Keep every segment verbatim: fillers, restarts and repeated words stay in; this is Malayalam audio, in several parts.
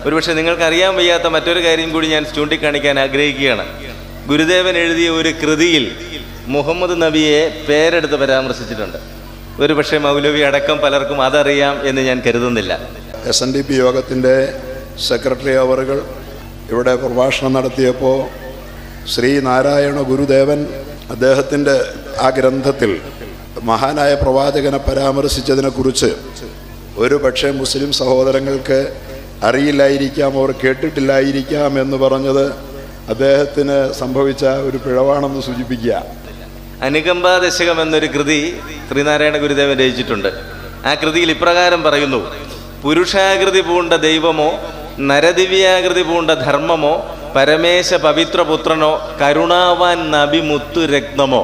ഒരുപക്ഷെ നിങ്ങൾക്കറിയാൻ വയ്യാത്ത മറ്റൊരു കാര്യം കൂടി ഞാൻ ചൂണ്ടിക്കാണിക്കാൻ ആഗ്രഹിക്കുകയാണ്. ഗുരുദേവൻ എഴുതിയ ഒരു കൃതിയിൽ മുഹമ്മദ് നബിയെ പേരെടുത്ത് പരാമർശിച്ചിട്ടുണ്ട്. ഒരു പക്ഷേ മൗലവി അടക്കം പലർക്കും അതറിയാം എന്ന് ഞാൻ കരുതുന്നില്ല. എസ് എൻ ഡി പി യോഗത്തിൻ്റെ സെക്രട്ടറി അവറുകൾ ഇവിടെ പ്രഭാഷണം നടത്തിയപ്പോൾ ശ്രീ നാരായണ ഗുരുദേവൻ അദ്ദേഹത്തിൻ്റെ ആ ഗ്രന്ഥത്തിൽ മഹാനായ പ്രവാചകനെ പരാമർശിച്ചതിനെക്കുറിച്ച് ഒരു പക്ഷേ മുസ്ലിം സഹോദരങ്ങൾക്ക് അറിയില്ലായിരിക്കാം, അവർ കേട്ടിട്ടില്ലായിരിക്കാം എന്ന് പറഞ്ഞത് അദ്ദേഹത്തിന് സംഭവിച്ച ഒരു പിഴവാണെന്ന് സൂചിപ്പിക്കുക. അനുകമ്പാ ദശകം എന്നൊരു കൃതി ശ്രീനാരായണ ഗുരുദേവൻ രചിച്ചിട്ടുണ്ട്. ആ കൃതിയിൽ ഇപ്രകാരം പറയുന്നു: പുരുഷാകൃതി പൂണ്ട ദൈവമോ നരദിവ്യാകൃതി പൂണ്ട ധർമ്മമോ പരമേശ പവിത്രപുത്രനോ കരുണാവാൻ നബി മുത്തു രത്നമോ.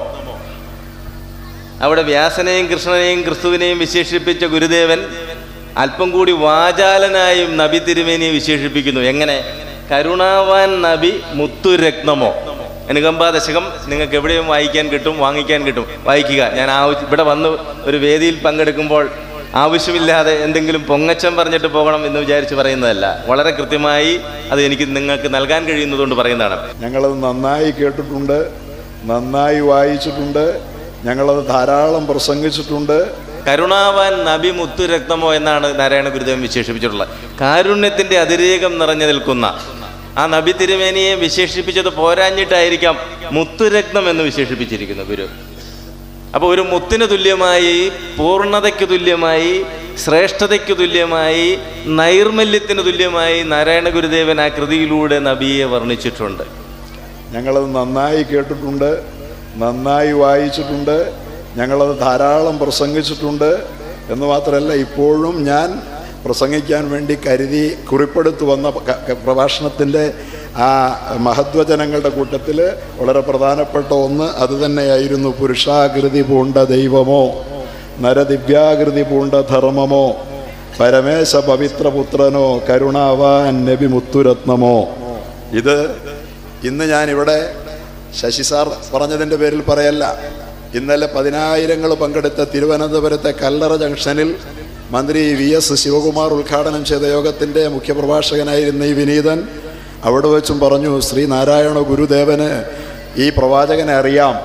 അവിടെ വ്യാസനെയും കൃഷ്ണനെയും ക്രിസ്തുവിനെയും വിശേഷിപ്പിച്ച ഗുരുദേവൻ അല്പം കൂടി വാചാലനായും നബി തിരുമേനിയെ വിശേഷിപ്പിക്കുന്നു. എങ്ങനെ? കരുണാവാൻ നബി മുത്തുരത്നമോ. അനുകമ്പാ ദശകം നിങ്ങൾക്ക് എവിടെയും വായിക്കാൻ കിട്ടും, വാങ്ങിക്കാൻ കിട്ടും. വായിക്കുക. ഞാൻ ആവശ്യം ഇവിടെ വന്ന് ഒരു വേദിയിൽ പങ്കെടുക്കുമ്പോൾ ആവശ്യമില്ലാതെ എന്തെങ്കിലും പൊങ്ങച്ചം പറഞ്ഞിട്ട് പോകണം എന്ന് വിചാരിച്ച് പറയുന്നതല്ല. വളരെ കൃത്യമായി അത് എനിക്ക് നിങ്ങൾക്ക് നൽകാൻ കഴിയുന്നതുകൊണ്ട് പറയുന്നതാണ്. ഞങ്ങളത് നന്നായി കേട്ടിട്ടുണ്ട്, നന്നായി വായിച്ചിട്ടുണ്ട്, ഞങ്ങളത് ധാരാളം പ്രസംഗിച്ചിട്ടുണ്ട്. കരുണാവാൻ നബി മുത്തുരത്നമോ എന്നാണ് നാരായണ ഗുരുദേവൻ വിശേഷിപ്പിച്ചിട്ടുള്ളത്. കാരുണ്യത്തിന്റെ അതിരേകം നിറഞ്ഞു നിൽക്കുന്ന ആ നബി തിരുമേനിയെ വിശേഷിപ്പിച്ചത് പോരാഞ്ഞിട്ടായിരിക്കാം മുത്തുരത്നം എന്ന് വിശേഷിപ്പിച്ചിരിക്കുന്നു ഗുരു. അപ്പോൾ ഒരു മുത്തിന് തുല്യമായി, പൂർണ്ണതയ്ക്ക് തുല്യമായി, ശ്രേഷ്ഠതയ്ക്ക് തുല്യമായി, നൈർമല്യത്തിന് തുല്യമായി നാരായണ ഗുരുദേവൻ ആ കൃതിയിലൂടെ നബിയെ വർണ്ണിച്ചിട്ടുണ്ട്. ഞങ്ങളത് നന്നായി കേട്ടിട്ടുണ്ട്, നന്നായി വായിച്ചിട്ടുണ്ട്, ഞങ്ങളത് ധാരാളം പ്രസംഗിച്ചിട്ടുണ്ട് എന്ന് മാത്രമല്ല, ഇപ്പോഴും ഞാൻ പ്രസംഗിക്കാൻ വേണ്ടി കരുതി കുറിപ്പെടുത്തു വന്ന പ്രഭാഷണത്തിൻ്റെ ആ മഹത്വജനങ്ങളുടെ കൂട്ടത്തിൽ വളരെ പ്രധാനപ്പെട്ട ഒന്ന് അതുതന്നെയായിരുന്നു. പുരുഷാകൃതി പൂണ്ട ദൈവമോ നരദിവ്യാകൃതി പൂണ്ട ധർമ്മമോ പരമേശ പവിത്രപുത്രനോ കരുണാവാൻ നബി മുത്തുരത്നമോ. ഇത് ഇന്ന് ഞാനിവിടെ ശശി സാർ പറഞ്ഞതിൻ്റെ പേരിൽ പറയല്ല. ഇന്നലെ പതിനായിരങ്ങൾ പങ്കെടുത്ത തിരുവനന്തപുരത്തെ കല്ലറ ജംഗ്ഷനിൽ മന്ത്രി വി എസ് ശിവകുമാർ ഉദ്ഘാടനം ചെയ്ത യോഗത്തിൻ്റെ മുഖ്യപ്രഭാഷകനായിരുന്ന ഈ വിനീതൻ അവിടെ വെച്ചും പറഞ്ഞു, ശ്രീ നാരായണ ഗുരുദേവന് ഈ പ്രവാചകനെ അറിയാം.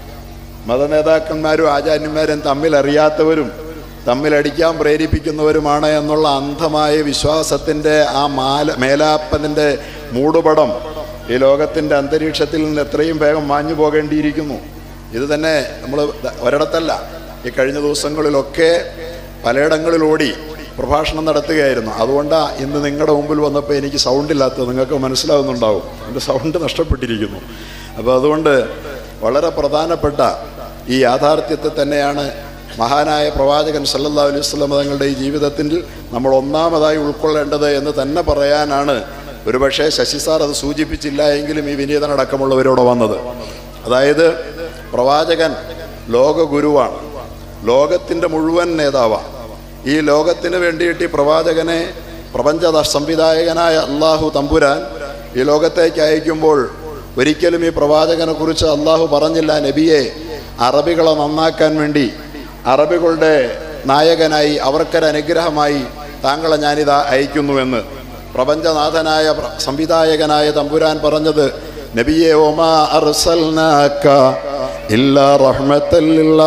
മതനേതാക്കന്മാരും ആചാര്യന്മാരും തമ്മിൽ അറിയാത്തവരും തമ്മിലടിക്കാൻ പ്രേരിപ്പിക്കുന്നവരുമാണ് എന്നുള്ള അന്ധമായ വിശ്വാസത്തിൻ്റെ ആ മാല മേലാപ്പതിൻ്റെ മൂടുപടം ഈ ലോകത്തിൻ്റെ അന്തരീക്ഷത്തിൽ നിന്ന് എത്രയും വേഗം മാഞ്ഞു പോകേണ്ടിയിരിക്കുന്നു. ഇത് തന്നെ നമ്മൾ ഒരിടത്തല്ല, ഈ കഴിഞ്ഞ ദിവസങ്ങളിലൊക്കെ പലയിടങ്ങളിലോടി പ്രഭാഷണം നടത്തുകയായിരുന്നു. അതുകൊണ്ടാണ് ഇന്ന് നിങ്ങളുടെ മുമ്പിൽ വന്നപ്പോൾ എനിക്ക് സൗണ്ടില്ലാത്തത്. നിങ്ങൾക്ക് മനസ്സിലാവുന്നുണ്ടാവും, എൻ്റെ സൗണ്ട് നഷ്ടപ്പെട്ടിരിക്കുന്നു. അപ്പോൾ അതുകൊണ്ട് വളരെ പ്രധാനപ്പെട്ട ഈ യാഥാർത്ഥ്യത്തെ തന്നെയാണ് മഹാനായ പ്രവാചകൻ സല്ലല്ലാഹു അലൈഹി വസല്ലം തങ്ങളുടെ ഈ ജീവിതത്തിൽ നമ്മൾ ഒന്നാമതായി ഉൾക്കൊള്ളേണ്ടത് എന്ന് തന്നെ പറയാനാണ് ഒരുപക്ഷെ ശശി സാർ അത് സൂചിപ്പിച്ചില്ല എങ്കിലും ഈ വിനീതനടക്കമുള്ളവരോട് വന്നത്. അതായത് പ്രവാചകൻ ലോകഗുരുവാണ്, ലോകത്തിൻ്റെ മുഴുവൻ നേതാവാണ്. ഈ ലോകത്തിന് വേണ്ടിയിട്ട് ഈ പ്രവാചകനെ പ്രപഞ്ച സംവിധായകനായ അള്ളാഹു തമ്പുരാൻ ഈ ലോകത്തേക്ക് അയക്കുമ്പോൾ ഒരിക്കലും ഈ പ്രവാചകനെ കുറിച്ച് അള്ളാഹു പറഞ്ഞില്ല, നബിയെ അറബികളെ നന്നാക്കാൻ വേണ്ടി അറബികളുടെ നായകനായി അവർക്കൊരനുഗ്രഹമായി താങ്കളെ ഞാനിതാ അയക്കുന്നുവെന്ന്. പ്രപഞ്ചനാഥനായ സംവിധായകനായ തമ്പുരാൻ പറഞ്ഞത്, നബിയെ ഒമാ അർസൽനാക ഇല്ലാ റഹ്മത്തൽ ലിൽ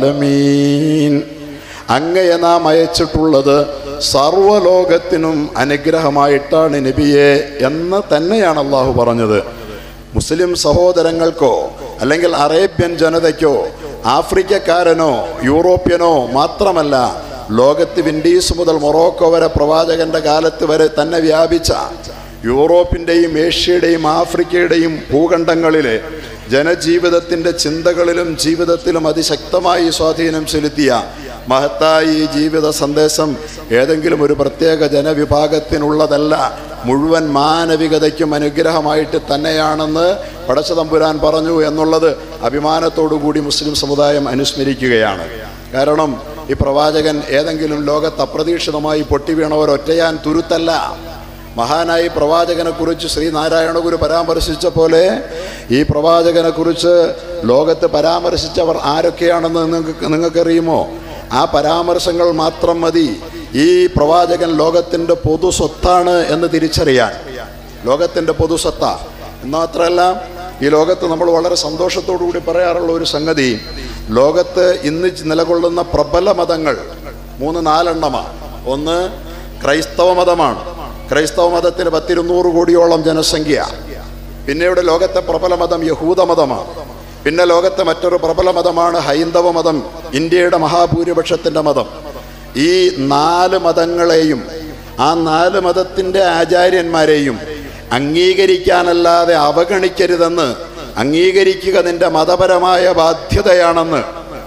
ആലമീൻ, അങ്ങയെ നാം അയച്ചിട്ടുള്ളത് സർവ്വലോകത്തിനും അനുഗ്രഹമായിട്ടാണ് നബിയെ എന്ന് തന്നെയാണ് അള്ളാഹു പറഞ്ഞത്. മുസ്ലിം സഹോദരങ്ങൾക്കോ അല്ലെങ്കിൽ അറേബ്യൻ ജനതയ്ക്കോ ആഫ്രിക്കക്കാരനോ യൂറോപ്യനോ മാത്രമല്ല, ലോകത്ത് വിൻഡീസ് മുതൽ മൊറോക്കോ വരെ പ്രവാചകന്റെ കാലത്ത് വരെ തന്നെ വ്യാപിച്ച യൂറോപ്പിൻ്റെയും ഏഷ്യയുടെയും ആഫ്രിക്കയുടെയും ഭൂഖണ്ഡങ്ങളിലെ ജനജീവിതത്തിൻ്റെ ചിന്തകളിലും ജീവിതത്തിലും അതിശക്തമായി സ്വാധീനം ചെലുത്തിയ മഹത്തായ ഈ ജീവിത സന്ദേശം ഏതെങ്കിലും ഒരു പ്രത്യേക ജനവിഭാഗത്തിനുള്ളതല്ല, മുഴുവൻ മാനവികതയ്ക്കും അനുഗ്രഹമായിട്ട് തന്നെയാണെന്ന് പടച്ചതമ്പുരാൻ പറഞ്ഞു എന്നുള്ളത് അഭിമാനത്തോടുകൂടി മുസ്ലിം സമുദായം അനുസ്മരിക്കുകയാണ്. കാരണം ഈ പ്രവാചകൻ ഏതെങ്കിലും ലോകത്ത് അപ്രതീക്ഷിതമായി പൊട്ടിവീണ ഒരൊറ്റയാൻ തുരുത്തല്ല. മഹാനായി പ്രവാചകനെ കുറിച്ച് ശ്രീനാരായണ ഗുരു പരാമർശിച്ച പോലെ ഈ പ്രവാചകനെ കുറിച്ച് ലോകത്ത് പരാമർശിച്ചവർ ആരൊക്കെയാണെന്ന് നിങ്ങൾക്ക് നിങ്ങൾക്കറിയുമോ? ആ പരാമർശങ്ങൾ മാത്രം മതി ഈ പ്രവാചകൻ ലോകത്തിൻ്റെ പൊതു സ്വത്താണ് എന്ന് തിരിച്ചറിയാൻ, ലോകത്തിൻ്റെ പൊതു സ്വത്താ. എന്നാത്രല്ല, ഈ ലോകത്ത് നമ്മൾ വളരെ സന്തോഷത്തോടു കൂടി പറയാറുള്ള ഒരു സംഗതി, ലോകത്ത് ഇന്ന് നിലകൊള്ളുന്ന പ്രബല മതങ്ങൾ മൂന്ന് നാലെണ്ണമാണ്. ഒന്ന് ക്രൈസ്തവ മതമാണ്. ക്രൈസ്തവ മതത്തിന് പത്തിരുന്നൂറ് കോടിയോളം ജനസംഖ്യ. പിന്നെ ഇവിടെ ലോകത്തെ പ്രബല മതം യഹൂദ മതമാണ്. പിന്നെ ലോകത്തെ മറ്റൊരു പ്രബല മതമാണ് ഹൈന്ദവ മതം, ഇന്ത്യയുടെ മഹാഭൂരിപക്ഷത്തിൻ്റെ മതം. ഈ നാല് മതങ്ങളെയും ആ നാല് മതത്തിൻ്റെ ആചാര്യന്മാരെയും അംഗീകരിക്കാനല്ലാതെ അവഗണിക്കരുതെന്ന്, അംഗീകരിക്കുക നിന്റെ മതപരമായ ബാധ്യതയാണെന്ന്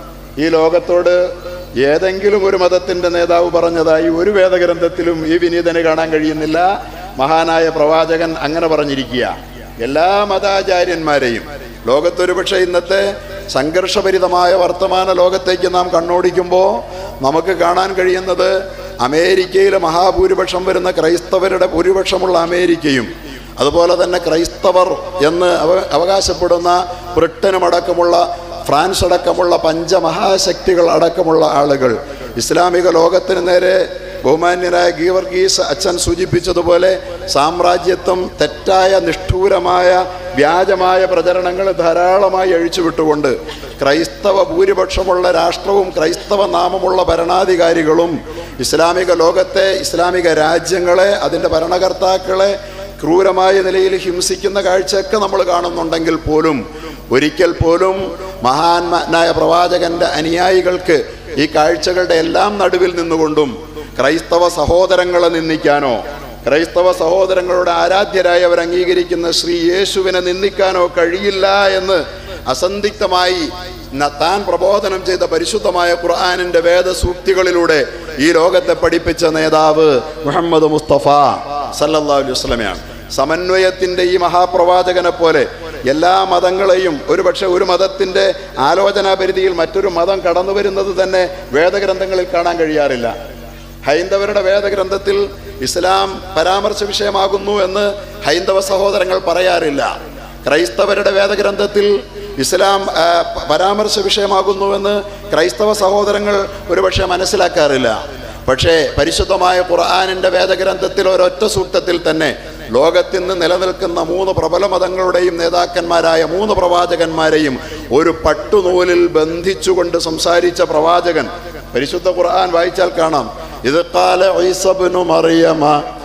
ഈ ലോകത്തോട് ഏതെങ്കിലും ഒരു മതത്തിൻ്റെ നേതാവ് പറഞ്ഞതായി ഒരു വേദഗ്രന്ഥത്തിലും ഈ വിനീതന് കാണാൻ കഴിയുന്നില്ല. മഹാനായ പ്രവാചകൻ അങ്ങനെ പറഞ്ഞിരിക്കുക. എല്ലാ മതാചാര്യന്മാരെയും ലോകത്തൊരു പക്ഷേ ഇന്നത്തെ സംഘർഷഭരിതമായ വർത്തമാന ലോകത്തേക്ക് നാം കണ്ണോടിക്കുമ്പോൾ നമുക്ക് കാണാൻ കഴിയുന്നത് അമേരിക്കയിലെ മഹാഭൂരിപക്ഷം വരുന്ന ക്രൈസ്തവരുടെ ഭൂരിപക്ഷമുള്ള അമേരിക്കയും അതുപോലെ തന്നെ ക്രൈസ്തവർ എന്ന് അവ അവകാശപ്പെടുന്ന ബ്രിട്ടനുമടക്കമുള്ള ഫ്രാൻസ് അടക്കമുള്ള പഞ്ചമഹാശക്തികൾ അടക്കമുള്ള ആളുകൾ ഇസ്ലാമിക ലോകത്തിന് നേരെ ബഹുമാന്യനായ ഗീവർഗീസ് അച്ഛൻ സൂചിപ്പിച്ചതുപോലെ സാമ്രാജ്യത്വം, തെറ്റായ നിഷ്ഠൂരമായ വ്യാജമായ പ്രചരണങ്ങൾ ധാരാളമായി അഴിച്ചുവിട്ടുകൊണ്ട് ക്രൈസ്തവ ഭൂരിപക്ഷമുള്ള രാഷ്ട്രവും ക്രൈസ്തവ നാമമുള്ള ഭരണാധികാരികളും ഇസ്ലാമിക ലോകത്തെ, ഇസ്ലാമിക രാജ്യങ്ങളെ, അതിൻ്റെ ഭരണകർത്താക്കളെ ക്രൂരമായ നിലയിൽ ഹിംസിക്കുന്ന കാഴ്ചയൊക്കെ നമ്മൾ കാണുന്നുണ്ടെങ്കിൽ പോലും ഒരിക്കൽ പോലും മഹാന്മാനായ പ്രവാചകന്റെ അനുയായികൾക്ക് ഈ കാഴ്ചകളുടെ എല്ലാം നടുവിൽ നിന്നുകൊണ്ടും ക്രൈസ്തവ സഹോദരങ്ങളെ നിന്ദിക്കാനോ, ക്രൈസ്തവ സഹോദരങ്ങളുടെ ആരാധ്യരായി അവർ അംഗീകരിക്കുന്ന ശ്രീ യേശുവിനെ നിന്ദിക്കാനോ കഴിയില്ല എന്ന് അസന്ദിഗ്ധമായി താൻ പ്രബോധനം ചെയ്ത പരിശുദ്ധമായ ഖുർആനിന്റെ വേദസൂക്തികളിലൂടെ ഈ ലോകത്തെ പഠിപ്പിച്ച നേതാവ് മുഹമ്മദ് മുസ്തഫ സല്ലല്ലാഹു അലൈഹി വസല്ലമയാണ്. സമന്വയത്തിന്റെ ഈ മഹാപ്രവാചകനെ പോലെ എല്ലാ മതങ്ങളെയും, ഒരുപക്ഷെ ഒരു മതത്തിന്റെ ആലോചനാ പരിധിയിൽ മറ്റൊരു മതം കടന്നു വരുന്നത് തന്നെ വേദഗ്രന്ഥങ്ങളിൽ കാണാൻ കഴിയാറില്ല. ഹൈന്ദവരുടെ വേദഗ്രന്ഥത്തിൽ ഇസ്ലാം പരാമർശ വിഷയമാകുന്നു എന്ന് ഹൈന്ദവ സഹോദരങ്ങൾ പറയാറില്ല. ക്രൈസ്തവരുടെ വേദഗ്രന്ഥത്തിൽ ഇസ്ലാം പരാമർശ വിഷയമാകുന്നുവെന്ന് ക്രൈസ്തവ സഹോദരങ്ങൾ ഒരുപക്ഷെ മനസ്സിലാക്കാറില്ല. പക്ഷേ പരിശുദ്ധമായ ഖുർആനിന്റെ വേദഗ്രന്ഥത്തിൽ ഒരൊറ്റ സൂക്തത്തിൽ തന്നെ ലോകത്തിന്ന് നിലനിൽക്കുന്ന മൂന്ന് പ്രബല മതങ്ങളുടെയും നേതാക്കന്മാരായ മൂന്ന് പ്രവാചകന്മാരെയും ഒരു പട്ടുനൂലിൽ ബന്ധിച്ചുകൊണ്ട് സംസാരിച്ച പ്രവാചകൻ പരിശുദ്ധ ഖുർആൻ വായിച്ചാൽ കാണാം. ഇത് ഖാല ഈസ ഇബ്നു മറിയമ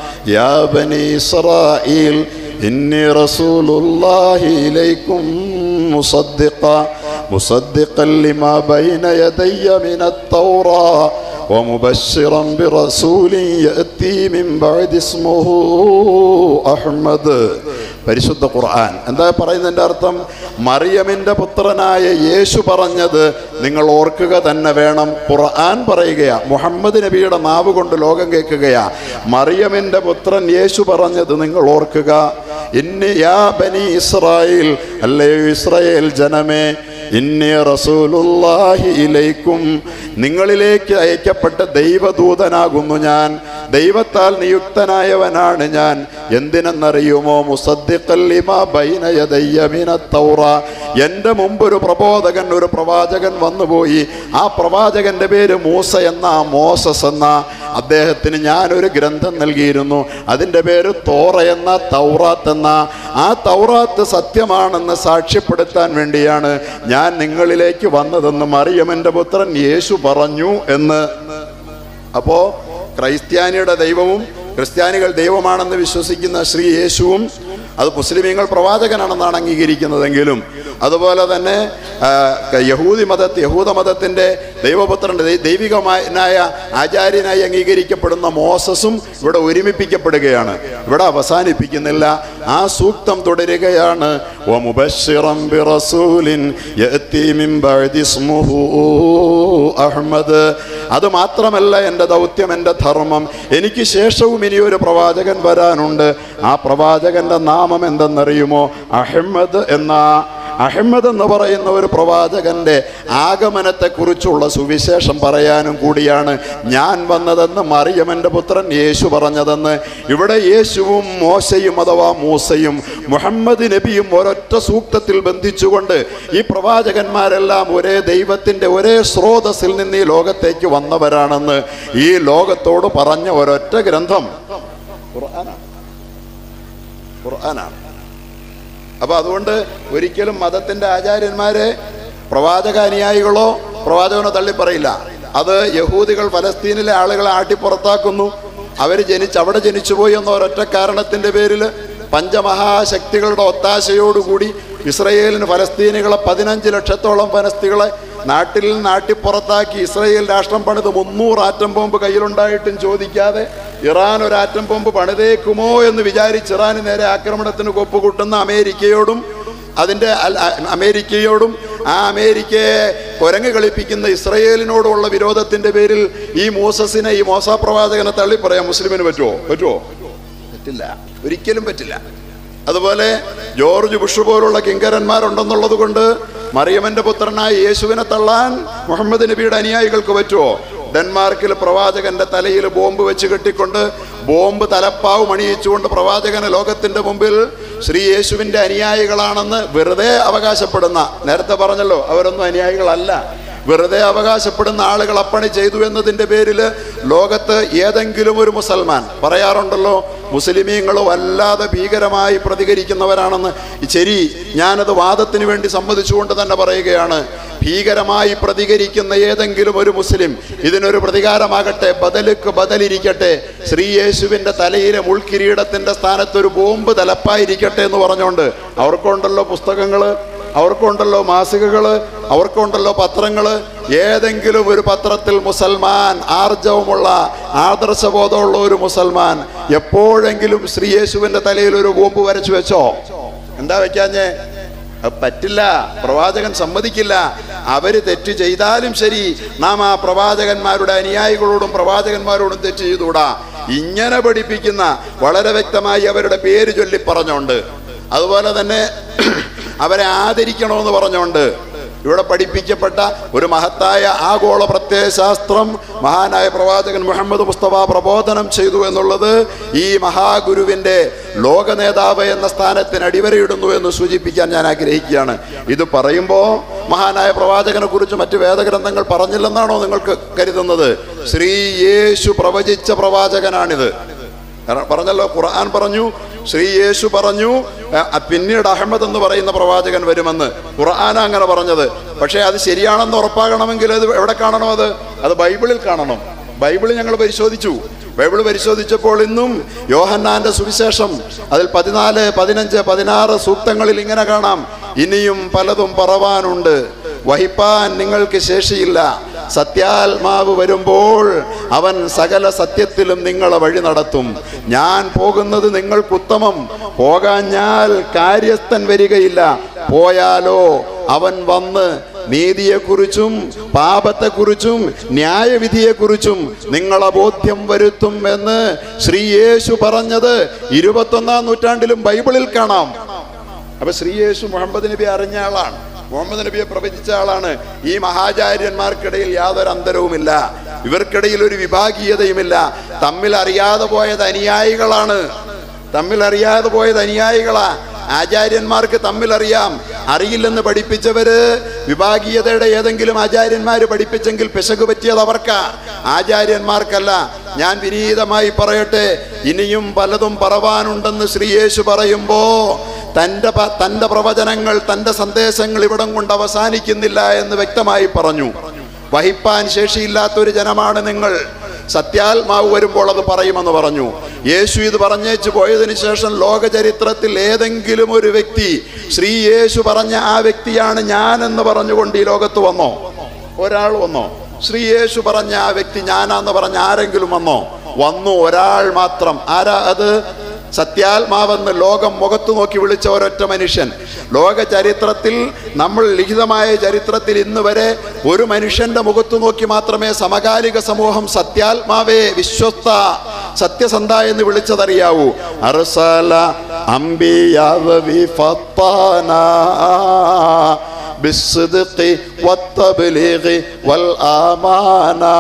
യാ ബനി ഇസ്രായീൽ ഇന്നി റസൂലുള്ളാഹി ഇലൈക്കും മുസദ്ദിഖ മുസദ്ദിഖൻ ലിമാ ബൈന യദയ്യ മിനത് തൗറാ ومبشرا برسول يأتي من بعد اسمه أحمد. പരിശുദ്ധ ഖുർആൻ എന്താ പറയുന്നതിൻ്റെ അർത്ഥം? മറിയമിൻ്റെ പുത്രനായ യേശു പറഞ്ഞത് നിങ്ങൾ ഓർക്കുക തന്നെ വേണം. ഖുർആൻ പറയുകയാ, മുഹമ്മദ് നബിയുടെ നാവ് കൊണ്ട് ലോകം കേൾക്കുകയാ. മറിയമിൻ്റെ പുത്രൻ യേശു പറഞ്ഞത് നിങ്ങൾ ഓർക്കുക. ഇന്നി യാ ബനി ഇസ്രായേൽ, അല്ലയോ ഇസ്രായേൽ ജനമേ, ഇന്നി റസൂലുള്ളാഹി ഇലൈക്കും, നിങ്ങളിലേക്ക് അയക്കപ്പെട്ട ദൈവദൂതനാകുന്നു ഞാൻ, ദൈവത്താൽ നിയുക്തനായവനാണ് ഞാൻ. എന്തിനെന്നറിയുമോ? മുസദ്ദിഖൻ ലിമാ ബൈന യദയ്യ മിനത് തൗറാ, എൻ്റെ മുമ്പൊരു പ്രബോധകൻ, ഒരു പ്രവാചകൻ വന്നുപോയി. ആ പ്രവാചകന്റെ പേര് മൂസ എന്ന, മോസസ് എന്ന. അദ്ദേഹത്തിന് ഞാനൊരു ഗ്രന്ഥം നൽകിയിരുന്നു, അതിൻ്റെ പേര് തോറ എന്ന, തൗറാത്ത് എന്ന. ആ തൗറാത്ത് സത്യമാണെന്ന് സാക്ഷ്യപ്പെടുത്താൻ വേണ്ടിയാണ് ഞാൻ നിങ്ങളിലേക്ക് വന്നതെന്ന് മറിയമിൻ്റെ പുത്രൻ യേശു പറഞ്ഞു എന്ന്. അപ്പോ ക്രൈസ്ത്യാനിയുടെ ദൈവവും ക്രിസ്ത്യാനികൾ ദൈവമാണെന്ന് വിശ്വസിക്കുന്ന ശ്രീ യേശുവും അത് മുസ്ലിമീങ്ങൾ പ്രവാചകനാണെന്നാണ് അംഗീകരിക്കുന്നതെങ്കിലും അതുപോലെ തന്നെ യഹൂദി മതത്തെ യഹൂദ മതത്തിൻ്റെ ദൈവപുത്രൻ്റെ ദൈവികമായ ആചാര്യനായി അംഗീകരിക്കപ്പെടുന്ന മോസസും ഇവിടെ ഒരുമിപ്പിക്കപ്പെടുകയാണ്. ഇവിടെ അവസാനിപ്പിക്കുന്നില്ല, ആ സൂക്തം തുടരുകയാണ്. വമുബശ്ശിറൻ ബിറസൂലിൻ യഅതി മിൻ ബഅദി ഇസ്മുഹു അഹ്മദ്. അത് മാത്രമല്ല എൻ്റെ ദൗത്യം, എൻ്റെ ധർമ്മം, എനിക്ക് ശേഷവും ഇനിയൊരു പ്രവാചകൻ വരാനുണ്ട്. ആ പ്രവാചകന്റെ നാമം എന്തെന്നറിയുമോ? അഹ്മദ് എന്ന. അഹമ്മദ് എന്ന് പറയുന്ന ഒരു പ്രവാചകന്റെ ആഗമനത്തെക്കുറിച്ചുള്ള സുവിശേഷം പറയാനും കൂടിയാണ് ഞാൻ വന്നതെന്ന് മറിയമന്റെ പുത്രൻ യേശു പറഞ്ഞതെന്ന്. ഇവിടെ യേശുവും മോശയും അഥവാ മൂസയും മുഹമ്മദ് നബിയും ഒരൊറ്റ സൂക്തത്തിൽ ബന്ധിച്ചുകൊണ്ട് ഈ പ്രവാചകന്മാരെല്ലാം ഒരേ ദൈവത്തിന്റെ ഒരേ സ്രോതസ്സിൽ നിന്ന് ഈ ലോകത്തേക്ക് വന്നവരാണെന്ന് ഈ ലോകത്തോട് പറഞ്ഞ ഒരൊറ്റ ഗ്രന്ഥം ഖുർആനാണ്. ഖുർആനാണ്. അപ്പൊ അതുകൊണ്ട് ഒരിക്കലും മതത്തിന്റെ ആചാര്യന്മാരെ പ്രവാചക അനുയായികളോ പ്രവാചകനോ തള്ളിപ്പറയില്ല. അത് യഹൂദികൾ ഫലസ്തീനിലെ ആളുകളെ ആട്ടിപ്പുറത്താക്കുന്നു, അവർ ജനിച്ച് അവിടെ ജനിച്ചുപോയി എന്ന ഒരൊറ്റ കാരണത്തിന്റെ പേരിൽ പഞ്ചമഹാശക്തികളുടെ ഒത്താശയോടുകൂടി ഇസ്രയേലിന് ഫലസ്തീനികളെ പതിനഞ്ച് ലക്ഷത്തോളം ഫലസ്തീകളെ നാട്ടിൽ നാട്ടിപ്പുറത്താക്കി ഇസ്രയേൽ രാഷ്ട്രം പണിത് മുന്നൂറ് ആറ്റം ബോംബ് കയ്യിലുണ്ടായിട്ടും ചോദിക്കാതെ ഇറാൻ ഒരു ആറ്റം ബോംബ് പണിതേക്കുമോ എന്ന് വിചാരിച്ച് ഇറാന് നേരെ ആക്രമണത്തിന് കൊപ്പുകൂട്ടുന്ന അമേരിക്കയോടും അതിൻ്റെ അമേരിക്കയോടും ആ അമേരിക്കയെ കുരങ്ങ് കളിപ്പിക്കുന്ന ഇസ്രയേലിനോടുള്ള വിരോധത്തിൻ്റെ പേരിൽ ഈ മൂസസിനെ ഈ മോസ പ്രവാചകനെ തള്ളി പറയാം മുസ്ലിമിന് പറ്റുമോ? പറ്റുമോ? പറ്റില്ല, ഒരിക്കലും പറ്റില്ല. അതുപോലെ ജോർജ് ബുഷ് പോലുള്ള കിങ്കരന്മാരുണ്ടെന്നുള്ളത് കൊണ്ട് മറിയമന്റെ പുത്രനായ യേശുവിനെ തള്ളാൻ മുഹമ്മദ് നബിയുടെ അനുയായികൾക്ക് പറ്റുമോ? ഡെൻമാർക്കിൽ പ്രവാചകന്റെ തലയിൽ ബോംബ് വെച്ച് കെട്ടിക്കൊണ്ട് ബോംബ് തലപ്പാവ് മണിയിച്ചുകൊണ്ട് പ്രവാചകന് ലോകത്തിന്റെ മുമ്പിൽ ശ്രീ യേശുവിന്റെ അനുയായികളാണെന്ന് വെറുതെ അവകാശപ്പെടുന്ന, നേരത്തെ പറഞ്ഞല്ലോ അവരൊന്നും അനുയായികളല്ല, വെറുതെ അവകാശപ്പെടുന്ന ആളുകൾ അപ്പണി ചെയ്തു എന്നതിൻ്റെ പേരിൽ ലോകത്ത് ഏതെങ്കിലും ഒരു മുസൽമാൻ പറയാറുണ്ടല്ലോ മുസ്ലിമീങ്ങൾ വല്ലാതെ ഭീകരമായി പ്രതികരിക്കുന്നവരാണെന്ന്. ശരി, ഞാനത് വാദത്തിന് വേണ്ടി സമ്മതിച്ചുകൊണ്ട് തന്നെ പറയുകയാണ്. ഭീകരമായി പ്രതികരിക്കുന്ന ഏതെങ്കിലും ഒരു മുസ്ലിം ഇതിനൊരു പ്രതികാരമാകട്ടെ, ബദലുക്ക് ബദലിരിക്കട്ടെ, ശ്രീ യേശുവിൻ്റെ തലയിലെ മുൾക്കിരീടത്തിൻ്റെ സ്ഥാനത്തൊരു ബോംബ് തലപ്പായിരിക്കട്ടെ എന്ന് പറഞ്ഞുകൊണ്ട് അവർക്കുണ്ടല്ലോ പുസ്തകങ്ങൾ, അവർക്കുണ്ടല്ലോ മാസികകൾ, അവർക്കുണ്ടല്ലോ പത്രങ്ങൾ. ഏതെങ്കിലും ഒരു പത്രത്തിൽ മുസൽമാൻ, ആർജവമുള്ള ആദർശബോധമുള്ള ഒരു മുസൽമാൻ എപ്പോഴെങ്കിലും ശ്രീ യേശുവിൻ്റെ തലയിൽ ഒരു ബോംബ് വരച്ചു വെച്ചോ? എന്താ വെക്കാഞ്ഞേ? പറ്റില്ല, പ്രവാചകൻ സമ്മതിക്കില്ല. അവര് തെറ്റ് ചെയ്താലും ശരി, നാം ആ പ്രവാചകന്മാരുടെ അനുയായികളോടും പ്രവാചകന്മാരോടും തെറ്റ് ചെയ്തുകൂടാ. ഇങ്ങനെ പഠിപ്പിക്കുന്ന വളരെ വ്യക്തമായി അവരുടെ പേര് ചൊല്ലി പറഞ്ഞോണ്ട്, അതുപോലെ തന്നെ അവരെ ആദരിക്കണമെന്ന് പറഞ്ഞുകൊണ്ട് ഇവിടെ പഠിപ്പിക്കപ്പെട്ട ഒരു മഹത്തായ ആഗോള പ്രത്യയശാസ്ത്രം മഹാനായ പ്രവാചകൻ മുഹമ്മദ് മുസ്തഫ പ്രബോധനം ചെയ്തു എന്നുള്ളത് ഈ മഹാഗുരുവിൻ്റെ ലോക നേതാവ് എന്ന സ്ഥാനത്തിന് അടിവരയിടുന്നു എന്ന് സൂചിപ്പിക്കാൻ ഞാൻ ആഗ്രഹിക്കുകയാണ്. ഇത് പറയുമ്പോൾ മഹാനായ പ്രവാചകനെ കുറിച്ച് മറ്റ് വേദഗ്രന്ഥങ്ങൾ പറഞ്ഞില്ലെന്നാണോ നിങ്ങൾക്ക് കരുതുന്നത്? ശ്രീ യേശു പ്രവചിച്ച പ്രവാചകനാണിത്. പറഞ്ഞല്ലോ, ഖുർആൻ പറഞ്ഞു, ശ്രീ യേശു പറഞ്ഞു, പിന്നീട് അഹമ്മദ് എന്ന് പറയുന്ന പ്രവാചകൻ വരുമെന്ന്. ഖുർആൻ അങ്ങനെ പറഞ്ഞത്. പക്ഷേ അത് ശരിയാണെന്ന് ഉറപ്പാകണമെങ്കിൽ അത് എവിടെ കാണണം? അത് അത് ബൈബിളിൽ കാണണം. ബൈബിൾ ഞങ്ങൾ പരിശോധിച്ചു. ബൈബിൾ പരിശോധിച്ചപ്പോൾ ഇന്നും യോഹന്നാന്റെ സുവിശേഷം അതിൽ പതിനാല് പതിനഞ്ച് പതിനാറ് സൂക്തങ്ങളിൽ ഇങ്ങനെ കാണാം: ഇനിയും പലതും പറവാനുണ്ട്, വഹിപ്പാൻ നിങ്ങൾക്ക് ശേഷിയില്ല. സത്യാത്മാവ് വരുമ്പോൾ അവൻ സകല സത്യത്തിലും നിങ്ങളെ വഴി നടത്തും. ഞാൻ പോകുന്നത് നിങ്ങൾക്കുത്തമം, പോകാഞ്ഞാൽ കാര്യസ്ഥൻ വരികയില്ല. പോയാലോ അവൻ വന്ന് നീതിയെക്കുറിച്ചും പാപത്തെക്കുറിച്ചും ന്യായവിധിയെക്കുറിച്ചും നിങ്ങളെ ബോധ്യം വരുത്തും എന്ന് ശ്രീ യേശു പറഞ്ഞത് ഇരുപത്തൊന്നാം നൂറ്റാണ്ടിലും ബൈബിളിൽ കാണാം. അപ്പൊ ശ്രീ യേശു മുഹമ്മദ് നബി അറിഞ്ഞ ആളാണ്, മുഹമ്മദ് നബിയെ പ്രവചിച്ച ആളാണ്. ഈ മഹാചാര്യന്മാർക്കിടയിൽ യാതൊരു അന്തരവുമില്ല, ഇവർക്കിടയിൽ ഒരു വിഭാഗീയതയുമില്ല. തമ്മിൽ അറിയാതെ പോയത് അനുയായികളാണ്, തമ്മിൽ അറിയാതെ പോയത് അനുയായികളാ. ആചാര്യന്മാർക്ക് തമ്മിലറിയാം. അറിയില്ലെന്ന് പഠിപ്പിച്ചവര് വിഭാഗീയതയുടെ ഏതെങ്കിലും ആചാര്യന്മാർ പഠിപ്പിച്ചെങ്കിൽ പിശക് പറ്റിയത് അവർക്കാ, ആചാര്യന്മാർക്കല്ല. ഞാൻ വിനീതമായി പറയട്ടെ, ഇനിയും പലതും പറവാനുണ്ടെന്ന് ശ്രീ യേശു പറയുമ്പോ തൻ്റെ തൻ്റെ പ്രവചനങ്ങൾ, തൻ്റെ സന്ദേശങ്ങൾ ഇവിടം കൊണ്ട് അവസാനിക്കുന്നില്ല എന്ന് വ്യക്തമായി പറഞ്ഞു. വഹിപ്പാൻ ശേഷിയില്ലാത്തൊരു ജനമാണ് നിങ്ങൾ, സത്യാത്മാവ് വരുമ്പോൾ അത് പറയുമെന്ന് പറഞ്ഞു. യേശു ഇത് പറഞ്ഞേച്ചു പോയതിനു ശേഷം ലോക ചരിത്രത്തിൽ ഏതെങ്കിലും ഒരു വ്യക്തി ശ്രീ യേശു പറഞ്ഞ ആ വ്യക്തിയാണ് ഞാൻ എന്ന് പറഞ്ഞുകൊണ്ട് ഈ ലോകത്ത് വന്നോ? ഒരാൾ വന്നോ? ശ്രീ യേശു പറഞ്ഞ ആ വ്യക്തി ഞാനാന്ന് പറഞ്ഞ ആരെങ്കിലും വന്നോ? വന്നു, ഒരാൾ മാത്രം. ആരാ അത്? സത്യാത്മാവെന്ന് ലോകം മുഖത്തു നോക്കി വിളിച്ച ഒരൊറ്റ മനുഷ്യൻ. ലോക ചരിത്രത്തിൽ, നമ്മൾ ലിഖിതമായ ചരിത്രത്തിൽ ഇന്ന് വരെ ഒരു മനുഷ്യന്റെ മുഖത്തു നോക്കി മാത്രമേ സമകാലിക സമൂഹം സത്യാത്മാവേ, വിശ്വസ്ത, സത്യസന്ധ എന്ന് വിളിച്ചതറിയാവൂ. അർസല أنبياء وفطانا بالصدق والتبليغ والأمانة.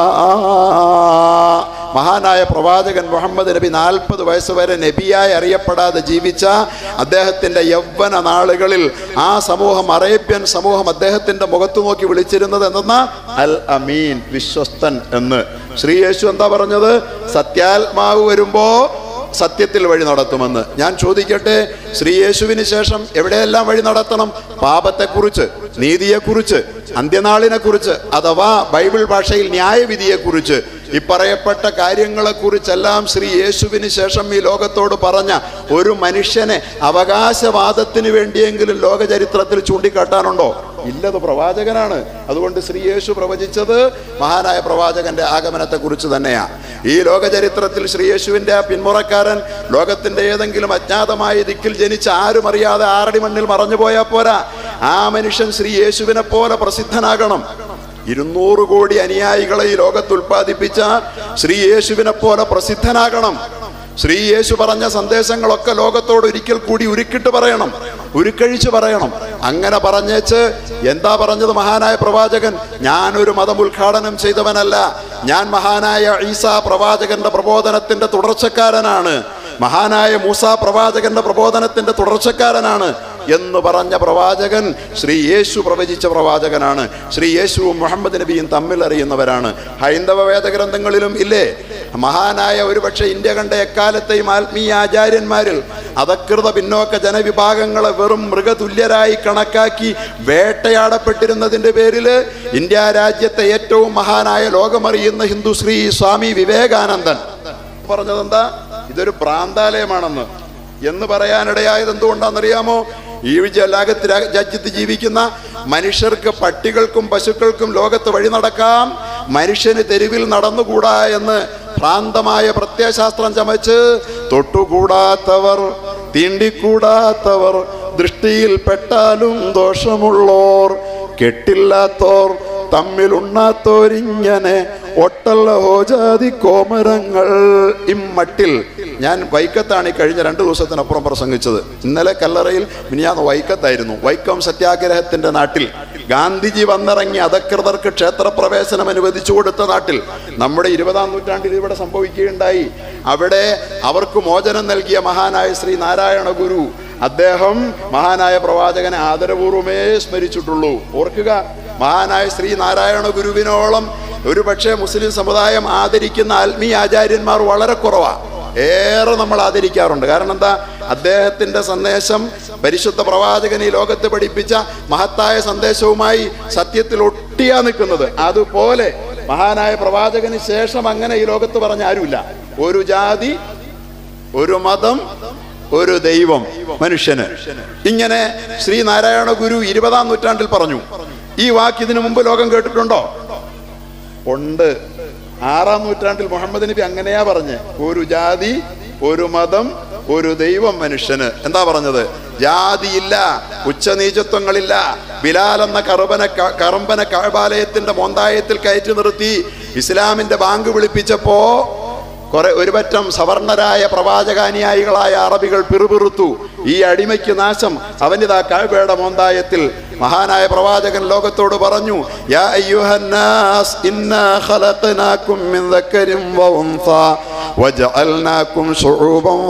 മഹാനായ പ്രവാചകൻ മുഹമ്മദ് നബി നാൽപ്പത് വയസ്സ് വരെ നബിയായി അറിയപ്പെടാതെ ജീവിച്ച അദ്ദേഹത്തിൻ്റെ യൗവന നാളുകളിൽ ആ സമൂഹം, അറേബ്യൻ സമൂഹം അദ്ദേഹത്തിൻ്റെ മുഖത്ത് നോക്കി വിളിച്ചിരുന്നത് എന്തെന്നാ? അൽ അമീൻ, വിശ്വസ്തൻ എന്ന്. ശ്രീ യേശു എന്താ പറഞ്ഞത്? സത്യാത്മാവ് വരുമ്പോ സത്യത്തിൽ വഴി നടത്തുമെന്ന്. ഞാൻ ചോദിക്കട്ടെ, ശ്രീ യേശുവിന് ശേഷം എവിടെയെല്ലാം വഴി നടത്തണം? പാപത്തെക്കുറിച്ച്, നീതിയെക്കുറിച്ച്, അന്ത്യനാളിനെക്കുറിച്ച്, അഥവാ ബൈബിൾ ഭാഷയിൽ ന്യായവിധിയെക്കുറിച്ച്, ഈ പറയപ്പെട്ട കാര്യങ്ങളെക്കുറിച്ചെല്ലാം ശ്രീ യേശുവിന് ശേഷം ഈ ലോകത്തോട് പറഞ്ഞ ഒരു മനുഷ്യനെ അവകാശവാദത്തിന് വേണ്ടിയെങ്കിലും ലോക ചരിത്രത്തിൽ ചൂണ്ടിക്കാട്ടാനുണ്ടോ? ഇല്ലത് പ്രവാചകനാണ്. അതുകൊണ്ട് ശ്രീ യേശു പ്രവചിച്ചത് മഹാനായ പ്രവാചകന്റെ ആഗമനത്തെ കുറിച്ച് തന്നെയാ. ഈ ലോക ചരിത്രത്തിൽ ശ്രീ യേശുവിന്റെ ആ പിന്മുറക്കാരൻ ലോകത്തിന്റെ ഏതെങ്കിലും അജ്ഞാതമായ ദിക്കിൽ ജനിച്ച് ആരും അറിയാതെ ആറടി മണ്ണിൽ മറഞ്ഞു പോയാൽ പോരാ. ആ മനുഷ്യൻ ശ്രീ യേശുവിനെ പോലെ പ്രസിദ്ധനാകണം. ഇരുന്നൂറ് കോടി അനുയായികളെ ഈ ലോകത്ത് ഉൽപ്പാദിപ്പിച്ച ശ്രീ യേശുവിനെ പോലെ പ്രസിദ്ധനാകണം. ശ്രീ യേശു പറഞ്ഞ സന്ദേശങ്ങളൊക്കെ ലോകത്തോട് ഒരിക്കൽ കൂടി ഉരുക്കിട്ട് പറയണം, ഉരുക്കഴിച്ച് പറയണം. അങ്ങനെ പറഞ്ഞേച്ച് എന്താ പറഞ്ഞത് മഹാനായ പ്രവാചകൻ? ഞാനൊരു മതം ഉദ്ഘാടനം ചെയ്തവനല്ല, ഞാൻ മഹാനായ ഈസാ പ്രവാചകന്റെ പ്രബോധനത്തിന്റെ തുടർച്ചക്കാരനാണ്, മഹാനായ മൂസാ പ്രവാചകന്റെ പ്രബോധനത്തിന്റെ തുടർച്ചക്കാരനാണ് എന്ന് പറഞ്ഞ പ്രവാചകൻ ശ്രീ യേശു പ്രവചിച്ച പ്രവാചകനാണ്. ശ്രീ യേശുവും മുഹമ്മദ് നബിയും തമ്മിൽ അറിയുന്നവരാണ്. ഹൈന്ദവ വേദഗ്രന്ഥങ്ങളിലും ഇല്ലേ, മഹാനായ ഒരുപക്ഷെ ഇന്ത്യ കണ്ട എക്കാലത്തെയും ആത്മീയ ആചാര്യന്മാരിൽ അധകൃത പിന്നോക്ക ജനവിഭാഗങ്ങളെ വെറും മൃഗതുല്യരായി കണക്കാക്കി വേട്ടയാടപ്പെട്ടിരുന്നതിൻ്റെ പേരിൽ ഇന്ത്യ രാജ്യത്തെ ഏറ്റവും മഹാനായ ലോകമറിയുന്ന ഹിന്ദു ശ്രീ സ്വാമി വിവേകാനന്ദൻ പറഞ്ഞതെന്താ? ഇതൊരു പ്രാന്താലയമാണെന്ന്. എന്ന് പറയാനിടയായത് എന്തുകൊണ്ടാണെന്നറിയാമോ? ഈ ലോകത്ത് രാജ്യത്ത് ജീവിക്കുന്ന മനുഷ്യർക്ക്, പട്ടികൾക്കും പശുക്കൾക്കും ലോകത്ത് വഴി നടക്കാം, മനുഷ്യന് തെരുവിൽ നടന്നുകൂടാ എന്ന് ഭ്രാന്തമായ പ്രത്യയശാസ്ത്രം ചമച്ച് തൊട്ടുകൂടാത്തവർ, തീണ്ടിക്കൂടാത്തവർ, ദൃഷ്ടിയിൽ പെട്ടാലും ദോഷമുള്ളോർ, കെട്ടില്ലാത്തോർ, തമ്മിലുണ്ണാത്തോരിങ്ങനെ ഒട്ടല്ല ഹോജാതി കോമരങ്ങൾ. ഇമ്മട്ടിൽ ഞാൻ വൈക്കത്താണ് ഈ കഴിഞ്ഞ രണ്ട് ദിവസത്തിനപ്പുറം പ്രസംഗിച്ചത്. ഇന്നലെ കല്ലറയിൽ മിനിയാന്ന് വൈക്കത്തായിരുന്നു. വൈക്കം സത്യാഗ്രഹത്തിന്റെ നാട്ടിൽ ഗാന്ധിജി വന്നിറങ്ങി അധകൃതർക്ക് ക്ഷേത്രപ്രവേശനം അനുവദിച്ചു കൊടുത്ത നാട്ടിൽ നമ്മുടെ ഇരുപതാം നൂറ്റാണ്ടിൽ ഇവിടെ സംഭവിക്കുകയുണ്ടായി. അവിടെ അവർക്ക് മോചനം നൽകിയ മഹാനായ ശ്രീ നാരായണ ഗുരു, അദ്ദേഹം മഹാനായ പ്രവാചകനെ ആദരപൂർവമേ സ്മരിച്ചിട്ടുള്ളൂ. ഓർക്കുക, മഹാനായ ശ്രീ നാരായണ ഗുരുവിനോളം ഒരു പക്ഷേ മുസ്ലിം സമുദായം ആദരിക്കുന്ന ആത്മീയ ആചാര്യന്മാർ വളരെ കുറവാണ്. ഏറെ നമ്മൾ ആദരിക്കാറുണ്ട്. കാരണം എന്താ? അദ്ദേഹത്തിന്റെ സന്ദേശം, പരിശുദ്ധ പ്രവാചകൻ ഈ ലോകത്ത് പഠിപ്പിച്ച മഹത്തായ സന്ദേശവുമായി സത്യത്തിൽ ഒട്ടിയാ നിൽക്കുന്നത്. അതുപോലെ മഹാനായ പ്രവാചകന് ശേഷം അങ്ങനെ ഈ ലോകത്ത് പറഞ്ഞ ആരുമില്ല. ഒരു ജാതി, ഒരു മതം, ഒരു ദൈവം മനുഷ്യന്. ഇങ്ങനെ ശ്രീനാരായണ ഗുരു ഇരുപതാം നൂറ്റാണ്ടിൽ പറഞ്ഞു. ഈ വാക്ക് ഇതിനു മുമ്പ് ലോകം കേട്ടിട്ടുണ്ടോ? ഉണ്ട്. ആറാം നൂറ്റാണ്ടിൽ മുഹമ്മദ് നബി അങ്ങനെയാ പറഞ്ഞ്, ഒരു ജാതി, ഒരു മതം, ഒരു ദൈവം മനുഷ്യന്. എന്താ പറഞ്ഞത്? ജാതിയില്ല, ഉച്ചനീചത്വങ്ങളില്ല. ബിലാൽ എന്ന കറുബന കറമ്പന കഅബാലയത്തിന്റെ മോന്തായത്തിൽ കയറ്റി നിർത്തി ഇസ്ലാമിന്റെ ബാങ്ക് വിളിപ്പിച്ചപ്പോ കുറെ ഒരുപറ്റം സവർണരായ പ്രവാചകാനുയായികളായ അറബികൾ പിറുപിറുത്തു. ഈ അടിമയ്ക്ക് നാശം, അവനിതാ കഅബയുടെ മോന്തായത്തിൽ മഹാനായ പ്രവാചകൻ ലോകത്തോട് പറഞ്ഞു, യാ അയ്യുഹന്നാസ് ഇന്നാ ഖലഖനാകും മിൻ ദക്കരിൻ വ ഉൻസാ വജഅൽനാകും ശുഊബൻ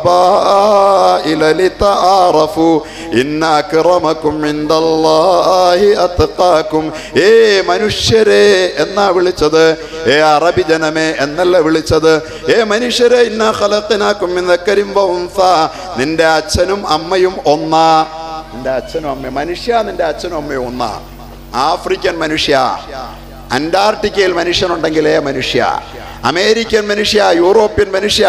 വഖബായില ലിതആറഫു ഇന്ന അക്രമകും ഇൻദല്ലാഹി അത്ഖാകും. ഏ മനുഷ്യരെ എന്നാ വിളിച്ചത്, ഏ അറബി ജനമേ എന്നല്ല വിളിച്ചത്. ഏ മനുഷ്യരെ, ഇന്നാ ഖലഖനാകും മിൻ ദക്കരിൻ വ ഉൻസാ, നിന്റെ അച്ഛനും അമ്മയും ഒന്നാ. നിന്റെ അച്ഛനും അമ്മയും, മനുഷ്യ നിന്റെ അച്ഛനും അമ്മയും ഒന്നാ. ആഫ്രിക്കൻ മനുഷ്യ, അന്റാർട്ടിക്കയിൽ മനുഷ്യനുണ്ടെങ്കിലേ മനുഷ്യ, അമേരിക്കൻ മനുഷ്യ, യൂറോപ്യൻ മനുഷ്യ,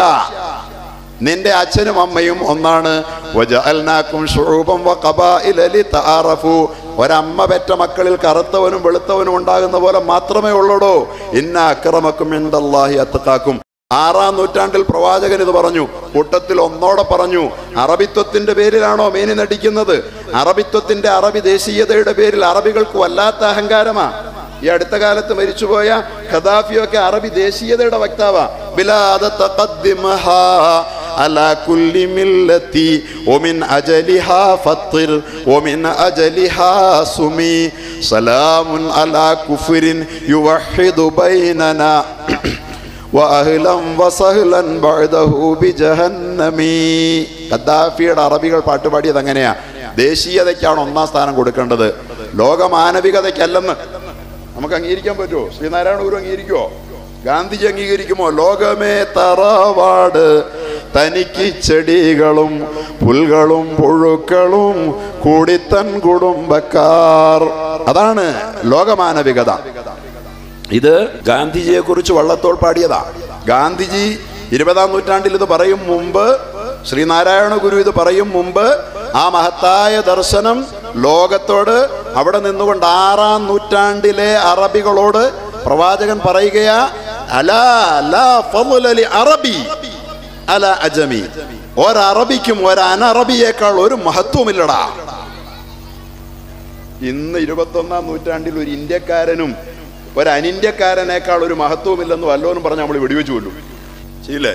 നിന്റെ അച്ഛനും അമ്മയും ഒന്നാണ്. വജഅൽനാകും ശുഊബൻ വഖബായില ലിതആറഫു, ഒരമ്മ പെറ്റ മക്കളിൽ കറുത്തവനും വെളുത്തവനും ഉണ്ടാകുന്ന പോലെ മാത്രമേ ഉള്ളൂടോ. ഇന്ന അക്രമക്കും ഇൻദല്ലാഹി അത്ഖാക്കും. ആറാം നൂറ്റാണ്ടിൽ പ്രവാചകൻ ഇത് പറഞ്ഞു. കൂട്ടത്തിൽ ഒന്നോടെ പറഞ്ഞു, അറബിത്വത്തിന്റെ പേരിലാണോ മേനി നടിക്കുന്നത്? അറബിത്വത്തിന്റെ, അറബി ദേശീയതയുടെ പേരിൽ അറബികൾക്ക് വല്ലാത്ത അഹങ്കാരമാ. ഈ അടുത്ത കാലത്ത് മരിച്ചുപോയ ഖദാഫിയൊക്കെ അറബി ദേശീയതയുടെ വക്താവാ. ബിലാദ തഖദ്ദിമഹാ على كل ملتي ومن أجلها فطر ومن أجلها سمي سلام على كفر يوحد بيننا وأهلا وسهلا بعده بجهنمي. ഖദ്ദാഫിയുടെ അറബികൾ പാട്ടുപാടിയത് അങ്ങനെയാ. ദേശീയതയ്ക്കാണ് ഒന്നാം സ്ഥാനം കൊടുക്കേണ്ടത്, ലോക മാനവികതയ്ക്കല്ലെന്ന്. നമുക്ക് അംഗീകരിക്കാൻ പറ്റുമോ? ശ്രീനാരായണ ഗുരു അംഗീകരിക്കുമോ? ഗാന്ധിജി അംഗീകരിക്കുമോ? ലോകമേ തറവാട് തനിക്ക് ചെടികളും പുൽകളും പുഴുക്കളും കൂടിത്തൻ കുടുംബക്കാർ. അതാണ് ലോകമാനവികത. ഇത് ഗാന്ധിജിയെ കുറിച്ച് വള്ളത്തോൾ പാടിയതാ. ഗാന്ധിജി ഇരുപതാം നൂറ്റാണ്ടിൽ ഇത് പറയും മുമ്പ്, ശ്രീനാരായണ ഗുരു ഇത് പറയും മുമ്പ്, ആ മഹത്തായ ദർശനം ലോകത്തോട് അവിടെ നിന്നുകൊണ്ട് ആറാം നൂറ്റാണ്ടിലെ അറബികളോട് പ്രവാചകൻ പറയുകയാ, അലാ ലാ ഫളല ലി അറബി അലാ അജമി. ഒരറബിക്കും ഒരനറബിയേക്കാൾ ഒരു മഹത്വമില്ലടാ. ഇന്ന് ഇരുപത്തൊന്നാം നൂറ്റാണ്ടിൽ ഒരു ഇന്ത്യക്കാരനും ഒരു അനിന്ത്യക്കാരനേക്കാൾ ഒരു മഹത്വമില്ലെന്ന് വല്ലോനും പറഞ്ഞ് നമ്മൾ വെടിവെച്ചു കൊല്ലും. ശരിയല്ലേ?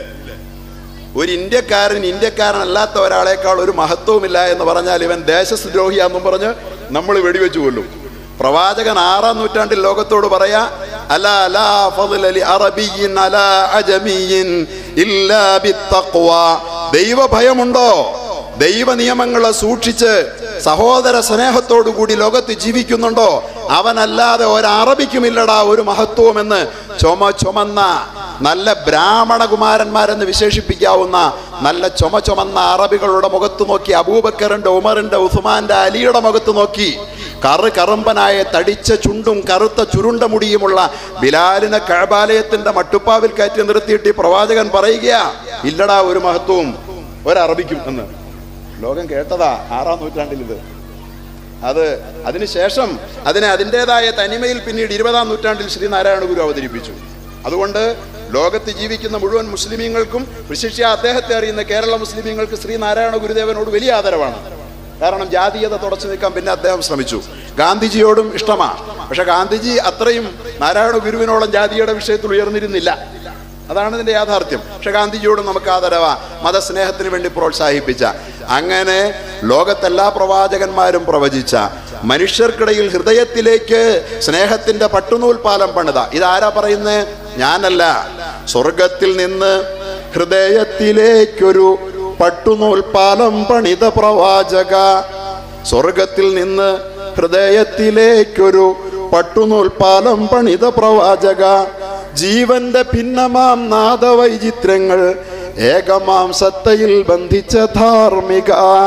ഒരു ഇന്ത്യക്കാരൻ ഇന്ത്യക്കാരനല്ലാത്ത ഒരാളേക്കാൾ ഒരു മഹത്വമില്ല എന്ന് പറഞ്ഞാൽ ഇവൻ ദേശദ്രോഹിയാന്നും പറഞ്ഞ് നമ്മൾ വെടിവെച്ചു കൊല്ലും. പ്രവാചകൻ ആറാം നൂറ്റാണ്ടിൽ ലോകത്തോട് പറയാ, അലാ ലാ ഫളല ലി അറബിയ്യിൻ അലാ അജമിയ്യിൻ ഇല്ലാ ബിത്തഖ്വ. ദൈവഭയമുണ്ടോ? ദൈവ നിയമങ്ങളെ സൂക്ഷിച്ച് സഹോദര സ്നേഹത്തോടു കൂടി ലോകത്ത് ജീവിക്കുന്നുണ്ടോ? അവനല്ലാതെ ഒരറബിക്കുമില്ലടാ ഒരു മഹത്വമെന്ന് ചുമ ചുമന്ന നല്ല ബ്രാഹ്മണകുമാരന്മാരെന്ന് വിശേഷിപ്പിക്കാവുന്ന നല്ല ചുമ ചുമന്ന അറബികളുടെ മുഖത്ത് നോക്കി, അബൂബക്കറിന്റെ, ഉമറിന്റെ, ഉസ്മാന്റെ, അലിയുടെ മുഖത്ത് നോക്കി, കറു കറുമ്പനായ തടിച്ച ചുണ്ടും കറുത്ത ചുരുണ്ട മുടിയുമുള്ള ബിലാലിനെ കഅബാലയത്തിന്റെ മട്ടുപ്പാവിൽ കയറ്റി നിർത്തിയിട്ട് ഈ പ്രവാചകൻ പറയുകയാ, ഇല്ലടാ ഒരു മഹത്വവും ഒരറബിക്കും എന്ന്. ലോകം കേട്ടതാ ആറാം നൂറ്റാണ്ടിൽ ഇത്. അത് അതിനുശേഷം അതിനെ അതിൻ്റെതായ തനിമയിൽ പിന്നീട് ഇരുപതാം നൂറ്റാണ്ടിൽ ശ്രീനാരായണ ഗുരു അവതരിപ്പിച്ചു. അതുകൊണ്ട് ലോകത്ത് ജീവിക്കുന്ന മുഴുവൻ മുസ്ലിമീങ്ങൾക്കും, വിശിഷ്യ അദ്ദേഹത്തെ അറിയുന്ന കേരള മുസ്ലിമീങ്ങൾക്ക് ശ്രീനാരായണ ഗുരുദേവനോട് വലിയ ആദരവാണ്. കാരണം ജാതീയത തുടച്ചു നീക്കാൻ പിന്നെ അദ്ദേഹം ശ്രമിച്ചു. ഗാന്ധിജിയോടും ഇഷ്ടമാണ്, പക്ഷെ ഗാന്ധിജി അത്രയും നാരായണ ഗുരുവിനോളം ജാതിയുടെ വിഷയത്തിൽ ഉയർന്നിരുന്നില്ല. അതാണ് ഇതിന്റെ യാഥാർത്ഥ്യം. പക്ഷെ ഗാന്ധിജിയോടും നമുക്ക് ആദരവാ, മതസ്നേഹത്തിന് വേണ്ടി പ്രോത്സാഹിപ്പിച്ച. അങ്ങനെ ലോകത്തെല്ലാ പ്രവാചകന്മാരും പ്രവചിച്ച, മനുഷ്യർക്കിടയിൽ ഹൃദയത്തിലേക്ക് സ്നേഹത്തിന്റെ പട്ടുനൂൽ പാലം പണിത. ഇതാരാ പറയുന്നേ? ഞാനല്ല. സ്വർഗത്തിൽ നിന്ന് ഹൃദയത്തിലേക്കൊരു പട്ടുനൂൽ പാലം പണിത പ്രവാചക. സ്വർഗത്തിൽ നിന്ന് ഹൃദയത്തിലേക്കൊരു പട്ടുനൂൽ പാലം പണിത പ്രവാചക. ജീവന്റെ ഭിന്നമാം നാദവൈചിത്രങ്ങൾ ഏകമാം സത്തയിൽ ബന്ധിച്ച ധാർമ്മിക.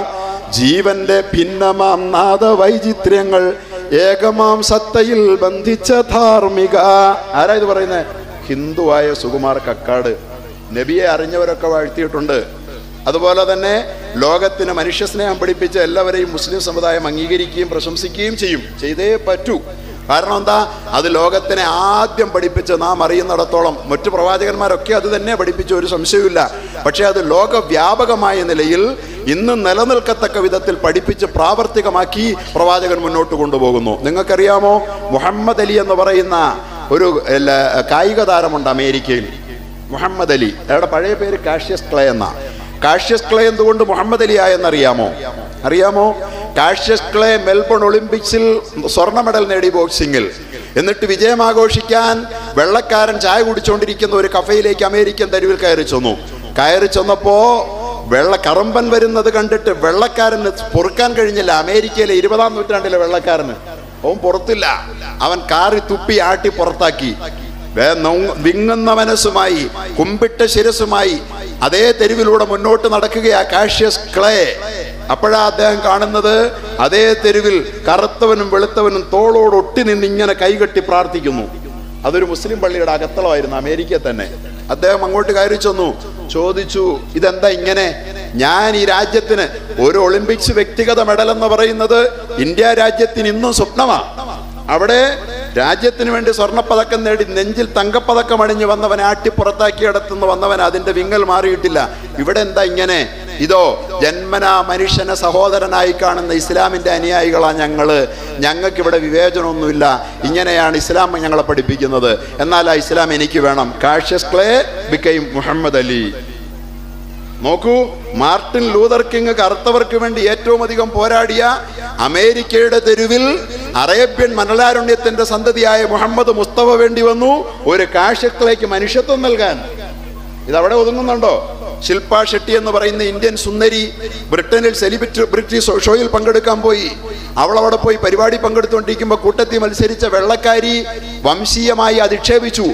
ജീവന്റെ ഭിന്നമാം നാദവൈചിത്രങ്ങൾ ഏകമാം സത്തയിൽ ബന്ധിച്ച ധാർമ്മിക. ആരാ ഇത് പറയുന്നത്? ഹിന്ദുവായ സുകുമാർ കക്കാട്. നബിയെ അറിഞ്ഞവരൊക്കെ വാഴ്ത്തിയിട്ടുണ്ട്. അതുപോലെ തന്നെ ലോകത്തിന് മനുഷ്യസ്നേഹം പഠിപ്പിച്ച എല്ലാവരെയും മുസ്ലിം സമുദായം അംഗീകരിക്കുകയും പ്രശംസിക്കുകയും ചെയ്യും. ചെയ്തേ പറ്റൂ. കാരണം എന്താ? അത് ലോകത്തിനെ ആദ്യം പഠിപ്പിച്ച് നാം അറിയുന്നിടത്തോളം മറ്റു പ്രവാചകന്മാരൊക്കെ അത് തന്നെ പഠിപ്പിച്ച, ഒരു സംശയമില്ല. പക്ഷെ അത് ലോകവ്യാപകമായ നിലയിൽ ഇന്ന് നിലനിൽക്കത്തക്ക വിധത്തിൽ പഠിപ്പിച്ച് പ്രാവർത്തികമാക്കി പ്രവാചകൻ മുന്നോട്ട് കൊണ്ടുപോകുന്നു. നിങ്ങൾക്കറിയാമോ, മുഹമ്മദ് അലി എന്ന് പറയുന്ന ഒരു കായിക താരമുണ്ട് അമേരിക്കയിൽ. മുഹമ്മദ് അലി, അയാളുടെ പഴയ പേര് കാഷ്യസ് ക്ലേ എന്നാ. കാഷ്യസ് ക്ലേ എന്തുകൊണ്ട് മുഹമ്മദ് അലി ആയെന്നറിയാമോ? അറിയാമോ? കാഷ്യസ് ക്ലേ മെൽബൺ ഒളിമ്പിക്സിൽ സ്വർണ്ണ മെഡൽ നേടി ബോക്സിംഗിൽ. എന്നിട്ട് വിജയം ആഘോഷിക്കാൻ വെള്ളക്കാരൻ ചായ കുടിച്ചുകൊണ്ടിരിക്കുന്ന ഒരു കഫയിലേക്ക് അമേരിക്കൻ തെരുവിൽ കയറി ചെന്നു. കയറി ചെന്നപ്പോ വെള്ള കറമ്പൻ വരുന്നത് കണ്ടിട്ട് വെള്ളക്കാരന് പൊറുക്കാൻ കഴിഞ്ഞില്ല. അമേരിക്കയിലെ ഇരുപതാം നൂറ്റാണ്ടിലെ വെള്ളക്കാരന് അവൻ പുറത്തില്ല. അവൻ കാറി തുപ്പി ആട്ടി പുറത്താക്കി. വിങ്ങുന്ന മനസ്സുമായി കുമ്പിട്ട ശിരസുമായി അതേ തെരുവിലൂടെ മുന്നോട്ട് നടക്കുകയാ കാഷ്യസ് ക്ലേ. അപ്പോഴാ അദ്ദേഹം കാണുന്നത് അതേ തെരുവിൽ കറുത്തവനും വെളുത്തവനും തോളോട് ഒട്ടി നിന്ന് ഇങ്ങനെ കൈകെട്ടി പ്രാർത്ഥിക്കുന്നു. അതൊരു മുസ്ലിം പള്ളിയുടെ അകത്തളമായിരുന്നു, അമേരിക്കയിൽ തന്നെ. അദ്ദേഹം അങ്ങോട്ട് കയറി ചെന്നു, ചോദിച്ചു, ഇതെന്താ ഇങ്ങനെ? ഞാൻ ഈ രാജ്യത്തിന് ഒരു ഒളിമ്പിക്സ് വ്യക്തിഗത മെഡൽ എന്ന് പറയുന്നത് ഇന്ത്യ രാജ്യത്തിന് ഇന്നും സ്വപ്നമാണ്. അവിടെ രാജ്യത്തിന് വേണ്ടി സ്വർണ്ണപ്പതക്കം നേടി നെഞ്ചിൽ തങ്കപ്പതക്കം അണിഞ്ഞു വന്നവനെ ആട്ടിപ്പുറത്താക്കിയിടത്തുനിന്ന് വന്നവൻ അതിന്റെ വിങ്ങൽ മാറിയിട്ടില്ല. ഇവിടെ എന്താ ഇങ്ങനെ? ഇതോ ജന്മനാ മനുഷ്യനെ സഹോദരനായി കാണുന്ന ഇസ്ലാമിന്റെ അനുയായികളാ ഞങ്ങള്. ഞങ്ങൾക്കിവിടെ വിവേചനമൊന്നുമില്ല. ഇങ്ങനെയാണ് ഇസ്ലാം ഞങ്ങളെ പഠിപ്പിക്കുന്നത്. എന്നാൽ ആ ഇസ്ലാം എനിക്ക് വേണം. Cassius Clay became Muhammad Ali. നോക്കൂ, മാർട്ടിൻ ലൂതർ കിങ് കറുത്തവർക്ക് വേണ്ടി ഏറ്റവും അധികം പോരാടിയ അമേരിക്കയുടെ തെരുവിൽ അറേബ്യൻ മണലാരുണ്യത്തിന്റെ സന്തതിയായ മുഹമ്മദ് മുസ്തഫ വേണ്ടി വന്നു ഒരു കാഴ്ചക്കളേക്ക് മനുഷ്യത്വം നൽകാൻ. ഇതവിടെ ഒതുങ്ങുന്നുണ്ടോ? ശില്പ ഷെട്ടി എന്ന് പറയുന്ന ഇന്ത്യൻ സുന്ദരി ബ്രിട്ടനിൽ സെലിബ്രിറ്റി ബ്രിട്ടീഷ് ഷോയിൽ പങ്കെടുക്കാൻ പോയി. അവൾ അവിടെ പോയി പരിപാടി പങ്കെടുത്തുകൊണ്ടിരിക്കുമ്പോൾ കൂട്ടത്തിൽ മത്സരിച്ച വെള്ളക്കാരി വംശീയമായി അധിക്ഷേപിച്ചു.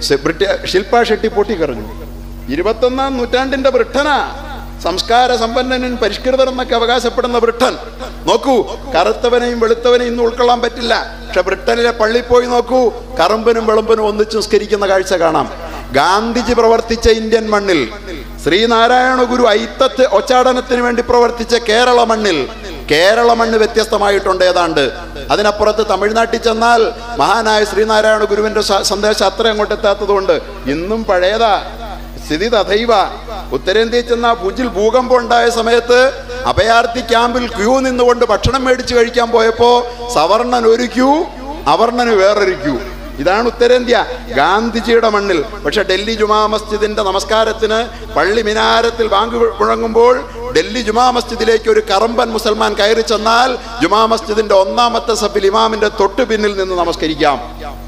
ശില്പ ഷെട്ടി പൊട്ടിക്കറിഞ്ഞു. ഇരുപത്തൊന്നാം നൂറ്റാണ്ടിന്റെ ബ്രിട്ടനാ, സംസ്കാര സമ്പന്നനും പരിഷ്കൃതർ എന്നൊക്കെ അവകാശപ്പെടുന്ന ബ്രിട്ടൻ. നോക്കൂ, കറുത്തവനെയും വെളുത്തവനെയും ഇന്ന് ഉൾക്കൊള്ളാൻ പറ്റില്ല. പക്ഷെ ബ്രിട്ടനിലെ പള്ളി പോയി നോക്കൂ, കറുമ്പനും വെളുമ്പനും ഒന്നിച്ച് നിസ്കരിക്കുന്ന കാഴ്ച കാണാം. ഗാന്ധിജി പ്രവർത്തിച്ച ഇന്ത്യൻ മണ്ണിൽ, ശ്രീനാരായണ ഗുരു ഐത്തത്ത് ഒച്ചാടനത്തിന് വേണ്ടി പ്രവർത്തിച്ച കേരള മണ്ണിൽ കേരള മണ്ണ് വ്യത്യസ്തമായിട്ടുണ്ട് ഏതാണ്ട്. അതിനപ്പുറത്ത് തമിഴ്നാട്ടിൽ ചെന്നാൽ മഹാനായ ശ്രീനാരായണ ഗുരുവിന്റെ സന്ദേശം അത്ര അങ്ങോട്ട് എത്താത്തത് കൊണ്ട് ഇന്നും പഴയതാ സ്ഥിതി തഥൈവ. ഉത്തരേന്ത്യയിൽ ചെന്ന ഭുജിൽ ഭൂകമ്പം ഉണ്ടായ സമയത്ത് അഭയാർത്ഥി ക്യാമ്പിൽ ക്യൂ നിന്നുകൊണ്ട് ഭക്ഷണം മേടിച്ച് കഴിക്കാൻ പോയപ്പോ സവർണൻ ഒരു ക്യൂ, അവർണന് വേറൊരു ക്യൂ. ഇതാണ് ഉത്തരേന്ത്യ, ഗാന്ധിജിയുടെ മണ്ണിൽ. പക്ഷെ ഡൽഹി ജുമാ മസ്ജിദിന്റെ നമസ്കാരത്തിന് പള്ളി മിനാരത്തിൽ ബാങ്ക് മുഴങ്ങുമ്പോൾ ഡൽഹി ജുമാ മസ്ജിദിലേക്ക് ഒരു കറമ്പൻ മുസൽമാൻ കയറി ചെന്നാൽ ജുമാ മസ്ജിദിന്റെ ഒന്നാമത്തെ സഫിൽ ഇമാമിന്റെ തൊട്ടു പിന്നിൽ നിന്ന് നമസ്കരിക്കാം.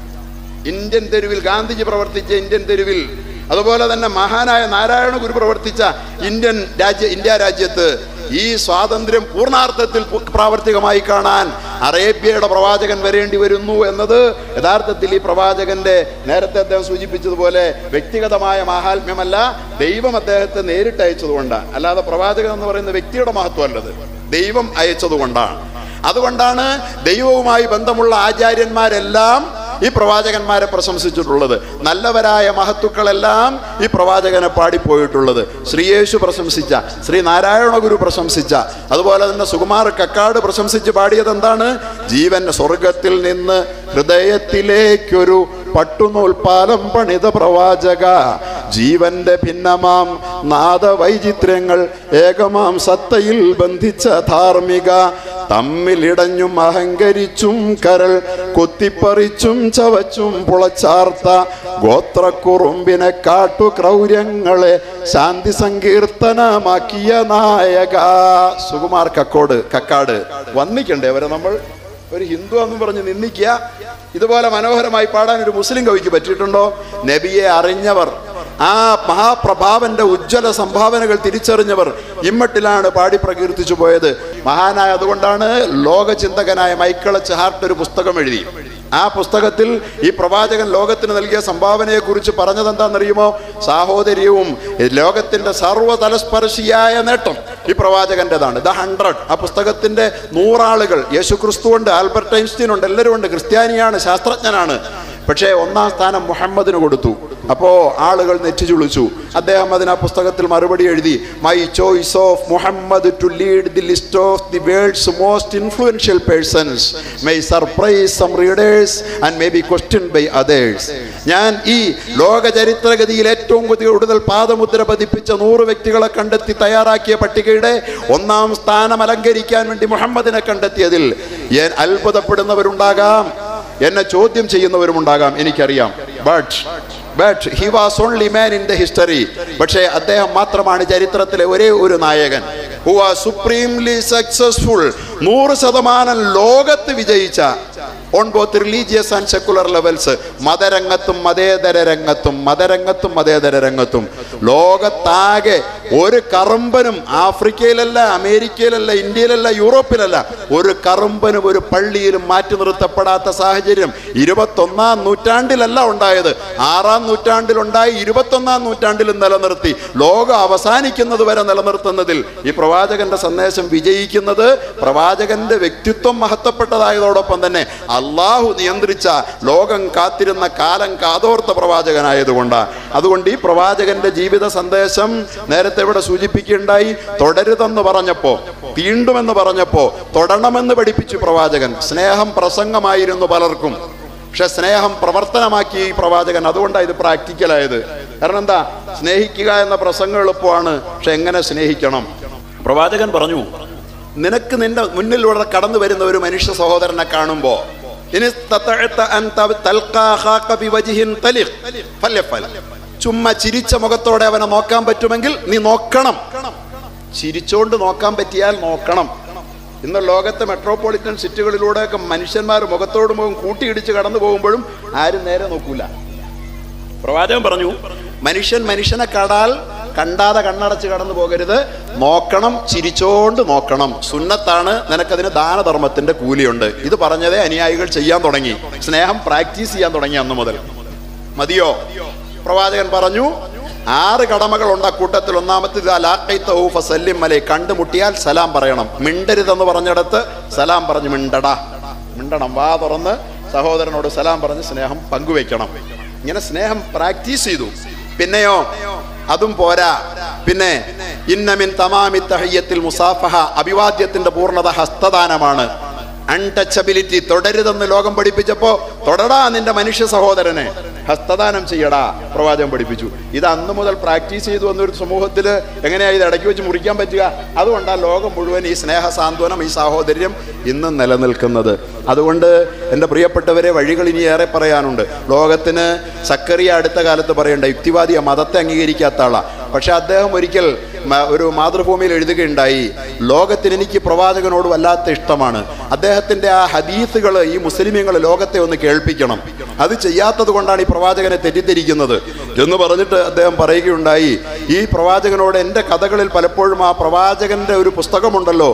ഇന്ത്യൻ തെരുവിൽ ഗാന്ധിജി പ്രവർത്തിച്ച ഇന്ത്യൻ തെരുവിൽ, അതുപോലെ തന്നെ മഹാനായ നാരായണ ഗുരു പ്രവർത്തിച്ച ഇന്ത്യൻ രാജ്യ ഇന്ത്യ രാജ്യത്ത് ഈ സ്വാതന്ത്ര്യം പൂർണ്ണാർത്ഥത്തിൽ പ്രാവർത്തികമായി കാണാൻ അറേബ്യയുടെ പ്രവാചകൻ വരേണ്ടി വരുന്നു എന്നത് യഥാർത്ഥത്തിൽ ഈ പ്രവാചകന്റെ, നേരത്തെ അദ്ദേഹം സൂചിപ്പിച്ചതുപോലെ, വ്യക്തിഗതമായ മാഹാത്മ്യമല്ല, ദൈവം അദ്ദേഹത്തെ നേരിട്ട് അയച്ചതുകൊണ്ടാണ്. അല്ലാതെ പ്രവാചകൻ എന്ന് പറയുന്ന വ്യക്തിയുടെ മഹത്വമല്ലത്, ദൈവം അയച്ചതുകൊണ്ടാണ്. അതുകൊണ്ടാണ് ദൈവവുമായി ബന്ധമുള്ള ആചാര്യന്മാരെല്ലാം ഈ പ്രവാചകന്മാരെ പ്രശംസിച്ചിട്ടുള്ളത്. നല്ലവരായ മഹത്തുക്കളെല്ലാം ഈ പ്രവാചകനെ പാടിപ്പോയിട്ടുള്ളത്. ശ്രീയേശു പ്രശംസിച്ച, ശ്രീ നാരായണ ഗുരു പ്രശംസിച്ച, അതുപോലെ തന്നെ സുകുമാർ കക്കാട് പ്രശംസിച്ച് പാടിയത് എന്താണ്? ജീവൻ സ്വർഗത്തിൽ നിന്ന് ഹൃദയത്തിലേക്കൊരു പട്ടുനൂൽപ്പാലം പണിത പ്രവാചക, ജീവന്റെ ഭിന്നമാം നാദവൈചിത്ര്യങ്ങൾ ഏകമാം സത്തയിൽ ബന്ധിച്ച ധാർമ്മിക, തമ്മിലിടഞ്ഞും അഹങ്കരിച്ചും കരൾ കൊത്തിപ്പറിച്ചും ചവച്ചും പുളച്ചാർത്ത ഗോത്രക്കുറുമ്പിനെ കാട്ടു ക്രൗര്യങ്ങളെ ശാന്തി സങ്കീർത്തനമാക്കിയ നായക. സുകുമാർ കക്കോട് കക്കാട് വന്നിക്കണ്ടേ അവരെ നമ്മൾ ഒരു ഹിന്ദു എന്ന് പറഞ്ഞ് നിന്ദിക്കുക? ഇതുപോലെ മനോഹരമായി പാടാൻ ഒരു മുസ്ലിം കവിക്ക് പറ്റിയിട്ടുണ്ടോ? നബിയെ അറിഞ്ഞവർ, ആ മഹാപ്രഭാവന്റെ ഉജ്ജ്വല സംഭാവനകൾ തിരിച്ചറിഞ്ഞവർ ഇമ്മട്ടിലാണ് പാടി പ്രകീർത്തിച്ചു പോയത്. മഹാനായ അതുകൊണ്ടാണ് ലോകചിന്തകനായ മൈക്കിളച്ച് ഹാർട്ട് ഒരു പുസ്തകം എഴുതി. ആ പുസ്തകത്തിൽ ഈ പ്രവാചകൻ ലോകത്തിന് നൽകിയ സംഭാവനയെ കുറിച്ച് പറഞ്ഞത് എന്താണെന്നറിയുമോ? സാഹോദര്യവും ലോകത്തിന്റെ സർവ്വതലസ്പർശിയായ നേട്ടം ഈ പ്രവാചകന്റേതാണ്. ദ ഹൺഡ്രഡ്, ആ പുസ്തകത്തിന്റെ നൂറാളുകൾ, യേശു ക്രിസ്തു ഉണ്ട്, ആൽബർട്ട് ഐൻസ്റ്റീൻ ഉണ്ട്, എല്ലാവരും ഉണ്ട്, ക്രിസ്ത്യാനിയാണ്, ശാസ്ത്രജ്ഞനാണ്. പക്ഷേ ഒന്നാം സ്ഥാനം മുഹമ്മദിന് കൊടുത്തു. അപ്പോ ആളുകൾ നെറ്റിച്ചുളിച്ചു. അദ്ദേഹം അതിന് ആ പുസ്തകത്തിൽ മറുപടി എഴുതി, my choice of Muhammad to lead the list of the world's most influential persons may surprise some readers and may be questioned by others. ഞാൻ ഈ ലോക ചരിത്രഗതിയിൽ ഏറ്റവും കൂടുതൽ പാദമുദ്ര പതിപ്പിച്ച നൂറ് വ്യക്തികളെ കണ്ടെത്തി തയ്യാറാക്കിയ പട്ടികയുടെ ഒന്നാം സ്ഥാനം അലങ്കരിക്കാൻ വേണ്ടി മുഹമ്മദിനെ കണ്ടെത്തിയതിൽ അത്ഭുതപ്പെടുന്നവരുണ്ടാകാം, എന്നെ ചോദ്യം ചെയ്യുന്നവരുമുണ്ടാകാം, എനിക്കറിയാം. But but he was only man in the history. പക്ഷേ അദ്ദേഹം മാത്രമാണ് ചരിത്രത്തിലെ ഒരേ ഒരു നായകൻ ഹു വാസ് സുപ്രീംലി സക്സസ്ഫുൾ, നൂറ് ശതമാനം ലോകത്ത് വിജയിച്ച, on both religious and secular levels, മതരംഗത്തും മതേതര രംഗത്തും മതരംഗത്തും മതേതര രംഗത്തും ലോകത്താകെ ഒരു കറുമ്പനും, ആഫ്രിക്കയിലല്ല, അമേരിക്കയിലല്ല, ഇന്ത്യയിലല്ല, യൂറോപ്പിലല്ല, ഒരു കറുമ്പനും ഒരു പള്ളിയിലും മാറ്റി നിർത്തപ്പെടാത്ത സാഹചര്യം ഇരുപത്തൊന്നാം നൂറ്റാണ്ടിലല്ല ഉണ്ടായത്, ആറാം നൂറ്റാണ്ടിലുണ്ടായി, ഇരുപത്തൊന്നാം നൂറ്റാണ്ടിലും നിലനിർത്തി, ലോകം അവസാനിക്കുന്നത് വരെ നിലനിർത്തുന്നതിൽ ഈ പ്രവാചകന്റെ സന്ദേശം വിജയിക്കുന്നത് പ്രവാചകന്റെ വ്യക്തിത്വം മഹത്വപ്പെട്ടതായതോടൊപ്പം തന്നെ അള്ളാഹു നിയന്ത്രിച്ച, ലോകം കാത്തിരുന്ന, കാലം കാതോർത്ത പ്രവാചകനായതുകൊണ്ടാണ്. അതുകൊണ്ട് ഈ പ്രവാചകന്റെ ജീവിത സന്ദേശം നേരത്തെ ഇവിടെ സൂചിപ്പിക്കുകയുണ്ടായി. തൊടരുതെന്ന് പറഞ്ഞപ്പോ, തീണ്ടുമെന്ന് പറഞ്ഞപ്പോ തൊടണമെന്ന് പഠിപ്പിച്ചു പ്രവാചകൻ. സ്നേഹം പ്രസംഗമായിരുന്നു പലർക്കും, പക്ഷെ സ്നേഹം പ്രവർത്തനമാക്കി ഈ പ്രവാചകൻ. അതുകൊണ്ടാണ് ഇത് പ്രാക്ടിക്കലായത്. കാരണം എന്താ? സ്നേഹിക്കുക എന്ന പ്രസംഗം എളുപ്പമാണ്, പക്ഷെ എങ്ങനെ സ്നേഹിക്കണം? പ്രവാചകൻ പറഞ്ഞു, നിനക്ക് നിന്റെ മുന്നിലൂടെ കടന്നു വരുന്ന ഒരു മനുഷ്യ സഹോദരനെ കാണുമ്പോ ചുമ്മാ ചിരിച്ച മുഖത്തോടെ അവനെ നോക്കാൻ പറ്റുമെങ്കിൽ നീ നോക്കണം. ചിരിച്ചോണ്ട് നോക്കാൻ പറ്റിയാൽ നോക്കണം. ഇന്ന് ലോകത്തെ മെട്രോപൊളിറ്റൻ സിറ്റികളിലൂടെയൊക്കെ മനുഷ്യന്മാർ മുഖത്തോട് മുഖം കൂട്ടിയിടിച്ച് കടന്നു പോകുമ്പോഴും ആരും നേരെ നോക്കൂല. പ്രവാചകൻ പറഞ്ഞു, മനുഷ്യൻ മനുഷ്യനെ കണ്ടാൽ കണ്ടാതെ കണ്ണടച്ച് കടന്നു പോകരുത്, നോക്കണം, ചിരിച്ചോണ്ട് നോക്കണം. സുന്നത്താണ്, നിനക്കതിന് ദാനധർമ്മത്തിന്റെ കൂലിയുണ്ട്. ഇത് പറഞ്ഞതേ അനുയായികൾ ചെയ്യാൻ തുടങ്ങി, സ്നേഹം പ്രാക്ടീസ് ചെയ്യാൻ തുടങ്ങി അന്ന് മുതൽ. മതിയോ? പ്രവാചകൻ പറഞ്ഞു, ആറ് കടമകളുണ്ട് ആ കൂട്ടത്തിൽ. ഒന്നാമത്തേത് അലാഖൈതഹു ഫസല്ലിം അലൈഹി, കണ്ടുമുട്ടിയാൽ സലാം പറയണം. മിണ്ടരുതെന്ന് പറഞ്ഞിടത്ത് സലാം പറഞ്ഞ് മിണ്ടടാ, മിണ്ടണം. വാ തുറന്ന് സഹോദരനോട് സലാം പറഞ്ഞ് സ്നേഹം പങ്കുവെക്കണം. ഇങ്ങനെ സ്നേഹം പ്രാക്ടീസ് ചെയ്തു. പിന്നെയോ അതും പോരാ, പിന്നെ ഇന്ന മിൻ തമാമി തഹിയ്യത്തിൽ മുസാഫഹ, അഭിവാദ്യത്തിന്റെ പൂർണ്ണത ഹസ്തദാനമാണ്. അൺടച്ചബിലിറ്റി, തൊടരുതെന്ന് ലോകം പഠിപ്പിച്ചപ്പോ തൊടടാ നിന്റെ മനുഷ്യ സഹോദരനെ, ഹസ്തദാനം ചെയ്യടാ പ്രവാചകൻ പഠിപ്പിച്ചു. ഇത് അന്ന് മുതൽ പ്രാക്ടീസ് ചെയ്തു വന്നൊരു സമൂഹത്തിൽ എങ്ങനെയാ ഇത് ഇടയ്ക്ക് വെച്ച് മുറിക്കാൻ പറ്റുക? അതുകൊണ്ടാണ് ലോകം മുഴുവൻ ഈ സ്നേഹ സാന്ത്വനം, ഈ സാഹോദര്യം ഇന്നും നിലനിൽക്കുന്നത്. അതുകൊണ്ട് എൻ്റെ പ്രിയപ്പെട്ടവരെ, വഴികൾ ഇനി ഏറെ പറയാനുണ്ട്. ലോകത്തിന് സക്കറിയ അടുത്ത കാലത്ത് പറയേണ്ട യുക്തിവാദിയ, മതത്തെ അംഗീകരിക്കാത്ത ആളാണ്. പക്ഷെ അദ്ദേഹം ഒരിക്കൽ ഒരു മാതൃഭൂമിയിൽ എഴുതുകയുണ്ടായി, ലോകത്തിന് എനിക്ക് പ്രവാചകനോട് വല്ലാത്ത ഇഷ്ടമാണ്, അദ്ദേഹത്തിന്റെ ആ ഹദീസുകൾ ഈ മുസ്ലിമീങ്ങൾ ലോകത്തെ ഒന്ന് കേൾപ്പിക്കണം, അത് ചെയ്യാത്തത് കൊണ്ടാണ് ഈ പ്രവാചകനെ തെറ്റിദ്ധരിക്കുന്നത് എന്ന് പറഞ്ഞിട്ട് അദ്ദേഹം പറയുകയുണ്ടായി, ഈ പ്രവാചകനോട് എൻ്റെ കഥകളിൽ പലപ്പോഴും ആ പ്രവാചകന്റെ ഒരു പുസ്തകമുണ്ടല്ലോ,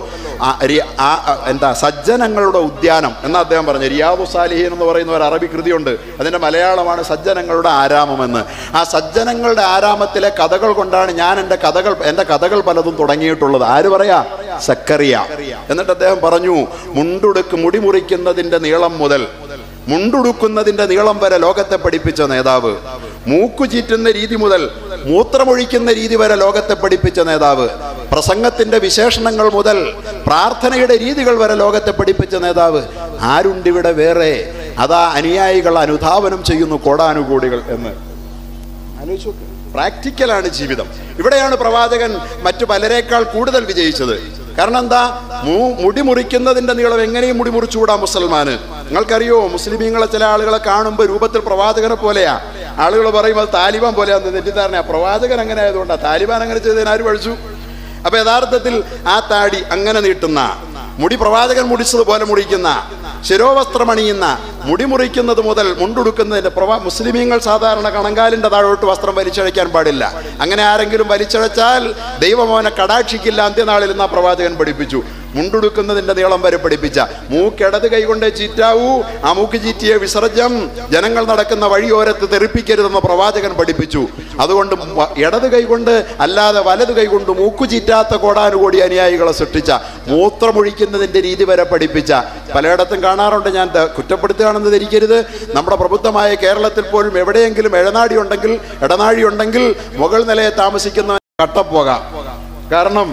എന്താ സജ്ജനങ്ങളുടെ ഉദ്യാനം എന്ന് അദ്ദേഹം പറഞ്ഞു. റിയാദു സാലിഹീൻ എന്ന് പറയുന്ന ഒരു അറബി കൃതിയുണ്ട്, അതിന്റെ മലയാളമാണ് സജ്ജനങ്ങളുടെ ആരാമം എന്ന്. ആ സജ്ജനങ്ങളുടെ ആരാമത്തിലെ കഥകൾ കൊണ്ടാണ് ഞാൻ എൻ്റെ കഥകൾ എൻ്റെ കഥകൾ പലതും തുടങ്ങിയിട്ടുള്ളത്. ആര് പറയാ? സക്കറിയ. എന്നിട്ട് അദ്ദേഹം പറഞ്ഞു, മുണ്ടുടുക്ക് മുടി മുറിക്കുന്നതിന്റെ നീളം മുതൽ മുണ്ടുടുക്കുന്നതിന്റെ നീളം വരെ ലോകത്തെ പഠിപ്പിച്ച നേതാവ്, മൂക്കു ചീറ്റുന്ന രീതി മുതൽ മൂത്രമൊഴിക്കുന്ന രീതി വരെ ലോകത്തെ പഠിപ്പിച്ച നേതാവ്, പ്രസംഗത്തിന്റെ വിശേഷണങ്ങൾ മുതൽ പ്രാർത്ഥനയുടെ രീതികൾ വരെ ലോകത്തെ പഠിപ്പിച്ച നേതാവ്, ആരുണ്ടിവിടെ വേറെ? അതാ അനുയായികൾ അനുധാവനം ചെയ്യുന്നു കോടാനുകോടികൾ എന്ന് ആലോചിച്ചു. പ്രാക്ടിക്കലാണ് ജീവിതം. ഇവിടെയാണ് പ്രവാചകൻ മറ്റു പലരേക്കാൾ കൂടുതൽ വിജയിച്ചത്. കാരണം എന്താ? മുടി മുറിക്കുന്നതിന്റെ നീളം എങ്ങനെയും മുടി മുറിച്ചുകൂടാ മുസൽമാന്. നിങ്ങൾക്കറിയോ, മുസ്ലിമീങ്ങളെ ചില ആളുകളെ കാണുമ്പോൾ രൂപത്തിൽ പ്രവാചകനെ പോലെയാ. ആളുകൾ പറയും അത് താലിബാൻ പോലെയാന്ന് തെറ്റിദ്ധാരണ. പ്രവാചകൻ അങ്ങനെ ആയതുകൊണ്ടാ. താലിബാൻ അങ്ങനെ ചെയ്തതിന് ആര് പഴിച്ചു? അപ്പൊ യഥാർത്ഥത്തിൽ ആ താടി അങ്ങനെ നീട്ടുന്ന, മുടി പ്രവാചകൻ മുടിച്ചതുപോലെ മുടിക്കുന്ന, ശിരോവസ്ത്രം അണിയുന്ന, മുടി മുറിക്കുന്നത് മുതൽ മുണ്ടുടുക്കുന്നതിന്റെ പ്രവാ മുസ്ലിമീങ്ങൾ സാധാരണ കണങ്കാലിന്റെ താഴോട്ട് വസ്ത്രം വലിച്ചഴയ്ക്കാൻ പാടില്ല. അങ്ങനെ ആരെങ്കിലും വലിച്ചഴച്ചാൽ ദൈവമോനെ കടാക്ഷിക്കില്ല അന്ത്യനാളിൽ നിന്ന് ആ പ്രവാചകൻ പഠിപ്പിച്ചു. മുണ്ടുടുക്കുന്നതിന്റെ നീളം വരെ പഠിപ്പിച്ച, മൂക്കിടത് കൈകൊണ്ട് ചീറ്റാവൂ, ആ മൂക്ക് ചീറ്റിയ വിസർജ്യം ജനങ്ങൾ നടക്കുന്ന വഴിയോരത്ത് തെറിപ്പിക്കരുതെന്ന് പ്രവാചകൻ പഠിപ്പിച്ചു. അതുകൊണ്ട് ഇടത് കൈകൊണ്ട് അല്ലാതെ വലത് കൈകൊണ്ട് മൂക്കു ചീറ്റാത്ത കോടാനുകോടി അനുയായികളെ സൃഷ്ടിച്ച, മൂത്രമൊഴിക്കുന്നതിന്റെ രീതി വരെ പഠിപ്പിച്ച, പലയിടത്തും കാണാറുണ്ട്. ഞാൻ കുറ്റപ്പെടുത്തുകയാണെന്ന് ധരിക്കരുത്, നമ്മുടെ പ്രബുദ്ധമായ കേരളത്തിൽ പോലും എവിടെയെങ്കിലും എഴനാടി ഉണ്ടെങ്കിൽ ഇടനാഴി ഉണ്ടെങ്കിൽ മുകൾ നിലയെ താമസിക്കുന്ന കട്ടപ്പോകാം. കാരണം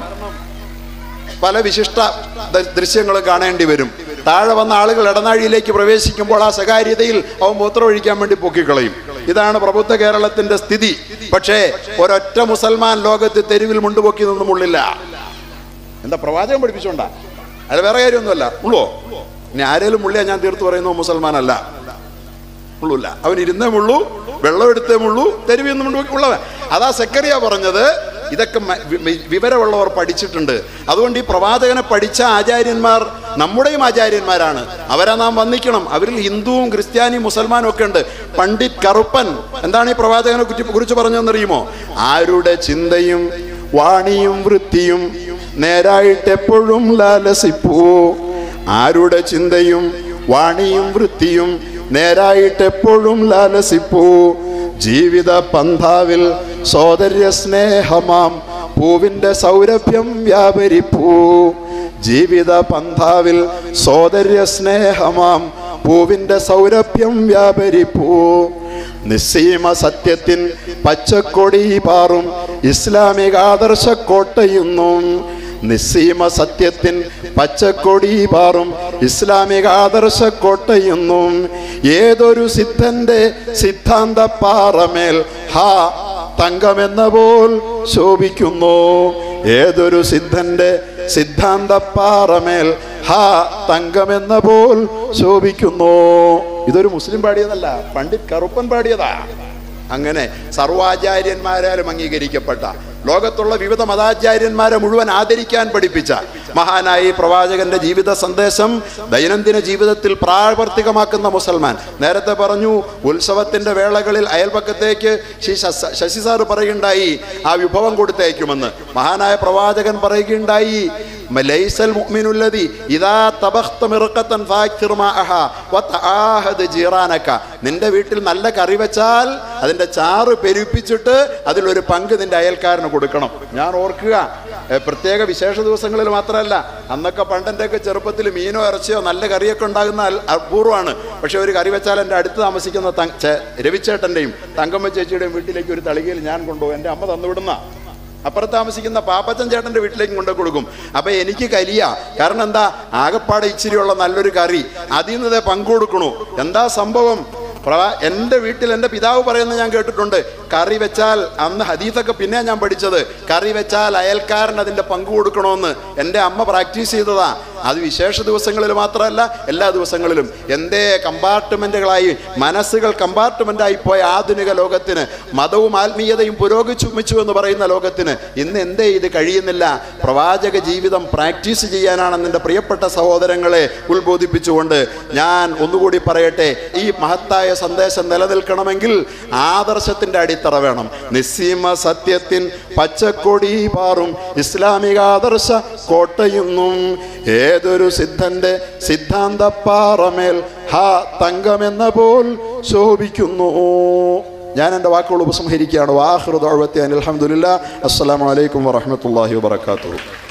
പല വിശിഷ്ട ദൃശ്യങ്ങൾ കാണേണ്ടി വരും. താഴെ വന്ന ആളുകൾ ഇടനാഴിയിലേക്ക് പ്രവേശിക്കുമ്പോൾ ആ സ്വകാര്യതയിൽ അവൻ മൂത്രം ഒഴിക്കാൻ വേണ്ടി പൊക്കിക്കളയും. ഇതാണ് പ്രബുദ്ധ കേരളത്തിന്റെ സ്ഥിതി. പക്ഷേ ഒരൊറ്റ മുസൽമാൻ ലോകത്ത് തെരുവിൽ മുണ്ടുപൊക്കി നിന്നും ഉള്ളില്ല. എന്താ? പ്രവാചകൻ പഠിപ്പിച്ചോണ്ടാ. അത് വേറെ കാര്യമൊന്നുമല്ല. ഉള്ളോ? ഇനി ആരേലും ഉള്ളിയാ ഞാൻ തീർത്തു പറയുന്നു മുസൽമാനല്ല. ഉള്ളൂല്ല. അവൻ ഇരുന്നേ ഉള്ളൂ, വെള്ളം എടുത്തേ ഉള്ളൂ, തെരുവിൽ നിന്നും മുണ്ടുപൊക്കി ഉള്ളവൻ. അതാ സക്കറിയ പറഞ്ഞത്. ഇതൊക്കെ വിവരമുള്ളവർ പഠിച്ചിട്ടുണ്ട്. അതുകൊണ്ട് ഈ പ്രവാചകനെ പഠിച്ച ആചാര്യന്മാർ നമ്മുടെയും ആചാര്യന്മാരാണ്. അവരെ നാം വന്ദിക്കണം. അവരിൽ ഹിന്ദുവും ക്രിസ്ത്യാനിയും മുസൽമാനും ഒക്കെ ഉണ്ട്. പണ്ഡിറ്റ് കറുപ്പൻ എന്താണ് ഈ പ്രവാചകനെ കുറിച്ച് പറഞ്ഞതെന്നറിയുമോ? ആരുടെ ചിന്തയും വാണിയും വൃത്തിയും നേരായിട്ടെപ്പോഴും ലാലസിപ്പൂ. ആരുടെ ചിന്തയും വാണിയും വൃത്തിയും നേരായിട്ടെപ്പോഴും ലാലസിപ്പൂ. ജീവിത പന്ഥാവിൽ സോദര്യ സ്നേഹമാം പൂവിന്റെ സൗരഭ്യം വ്യാപരിപ്പൂ. ജീവിത പന്ഥാവിൽ സോദര്യ സ്നേഹമാം പൂവിന്റെ സൗരഭ്യം വ്യാപരിപ്പൂ. നിസ്സീമ സത്യത്തിൻ പച്ചക്കൊടി പാറും ഇസ്ലാമിക ആദർശ കോട്ടയുന്നും. നിസ്സീമ സത്യത്തിൻ പച്ചക്കൊടി പാറും ഇസ്ലാമിക ആദർശ കോട്ടയുന്നും. ഏതൊരു സിദ്ധന്റെ സിദ്ധാന്ത പാറമേൽ ഹാ തങ്കമെന്ന പോൽ ശോഭിക്കുന്നു. ഏതൊരു സിദ്ധന്റെ സിദ്ധാന്ത പാറമേൽ ഹാ തങ്കമെന്ന പോൽ ശോഭിക്കുന്നു. ഇതൊരു മുസ്ലിം പാടിയതല്ല, പണ്ഡിറ്റ് കറുപ്പൻ പാടിയതാ. അങ്ങനെ സർവാചാര്യന്മാരാലും അംഗീകരിക്കപ്പെട്ട, ലോകത്തുള്ള വിവിധ മതാചാര്യന്മാരെ മുഴുവൻ ആദരിക്കാൻ പഠിപ്പിച്ച മഹാനായ ഈ പ്രവാചകന്റെ ജീവിത സന്ദേശം ദൈനംദിന ജീവിതത്തിൽ പ്രാവർത്തികമാക്കുന്ന മുസൽമാൻ. നേരത്തെ പറഞ്ഞു, ഉത്സവത്തിന്റെ വേളകളിൽ അയൽപക്കത്തേക്ക് ശശി സാറ് പറയുകയുണ്ടായി ആ വിഭവം കൊടുത്തയക്കുമെന്ന്. മഹാനായ പ്രവാചകൻ പറയുകയുണ്ടായി, ലൈസൽ മുഅ്മിനുല്ലദി ഇദാ തബഖ്ത മിർഖതൻ ഫാക്തിർ മാഅഹ വതആഹദ് ജീറാനക. നിന്റെ വീട്ടിൽ നല്ല കറി വെച്ചാൽ അതിന്റെ ചാറ് പെരുപ്പിച്ചിട്ട് അതിലൊരു പങ്ക് നിന്റെ അയൽക്കാരന് കൊടുക്കണം. ഞാൻ ഓർക്കുക, പ്രത്യേക വിശേഷ ദിവസങ്ങളിൽ മാത്രമല്ല, അന്നൊക്കെ പണ്ടെൻ്റെയൊക്കെ ചെറുപ്പത്തിൽ മീനോ ഇറച്ചിയോ നല്ല കറിയൊക്കെ ഉണ്ടാകുന്ന അപൂർവമാണ്. പക്ഷെ ഒരു കറി വെച്ചാൽ എൻ്റെ അടുത്ത് താമസിക്കുന്ന രവിച്ചേട്ടൻ്റെയും തങ്കമ്മ ചേച്ചിയുടെയും വീട്ടിലേക്ക് ഒരു തളികയിൽ ഞാൻ കൊണ്ടുപോകും. എൻ്റെ അമ്മ തന്നുവിടുന്ന. അപ്പുറത്ത് താമസിക്കുന്ന പാപ്പച്ചൻ ചേട്ടൻ്റെ വീട്ടിലേക്ക് കൊണ്ടു കൊടുക്കും. അപ്പം എനിക്ക് കലിയ. കാരണം എന്താ, ആകപ്പാടെ ഇച്ചിരിയുള്ള നല്ലൊരു കറി, അതിൽ നിന്ന് പങ്കു കൊടുക്കണു. എന്താ സംഭവം? എൻ്റെ വീട്ടിൽ എൻ്റെ പിതാവ് പറയുന്നത് ഞാൻ കേട്ടിട്ടുണ്ട്, കറി വെച്ചാൽ, അന്ന് ഹദീസൊക്കെ പിന്നെ ഞാൻ പഠിച്ചത്, കറി വെച്ചാൽ അയൽക്കാരൻ അതിൻ്റെ പങ്കു കൊടുക്കണമെന്ന് എൻ്റെ അമ്മ പ്രാക്ടീസ് ചെയ്തതാ. അത് വിശേഷ ദിവസങ്ങളിൽ മാത്രമല്ല, എല്ലാ ദിവസങ്ങളിലും. എന്തേ കമ്പാർട്ട്മെൻറ്റുകളായി, മനസ്സുകൾ കമ്പാർട്ട്മെൻറ്റായി പോയ ആധുനിക ലോകത്തിന്, മതവും ആത്മീയതയും പുരോഗമിച്ചു എന്ന് പറയുന്ന ലോകത്തിന് ഇന്ന് എന്തേ ഇത് കഴിയുന്നില്ല? പ്രവാചക ജീവിതം പ്രാക്ടീസ് ചെയ്യാനാണെന്ന് എൻ്റെ പ്രിയപ്പെട്ട സഹോദരങ്ങളെ ഉത്ബോധിപ്പിച്ചുകൊണ്ട് ഞാൻ ഒന്നുകൂടി പറയട്ടെ, ഈ മഹത്തായ സന്ദേശം നിലനിൽക്കണമെങ്കിൽ ആദർശത്തിൻ്റെ അടിത്തറ വേണം. നിസ്സീമ സത്യത്തിൻ പച്ചക്കൊടി പാറും ഇസ്ലാമിക ആദർശ കോട്ടയുന്നും ഏതൊരു സിദ്ധന്റെ സിദ്ധാന്തപ്പാറമേൽ ഹാ തങ്കമെന്ന പോൽ ശോഭിക്കുന്നു. ഞാൻ എൻ്റെ വാക്കുകൾ ഉപസംഹരിക്കുകയാണ്. വാഹിറു ദഅ്വതി അനിൽ ഹംദുലില്ലാഹ്. അസ്സലാമു അലൈക്കും വറഹ്മത്തുള്ളാഹി വബറകാതുഹു.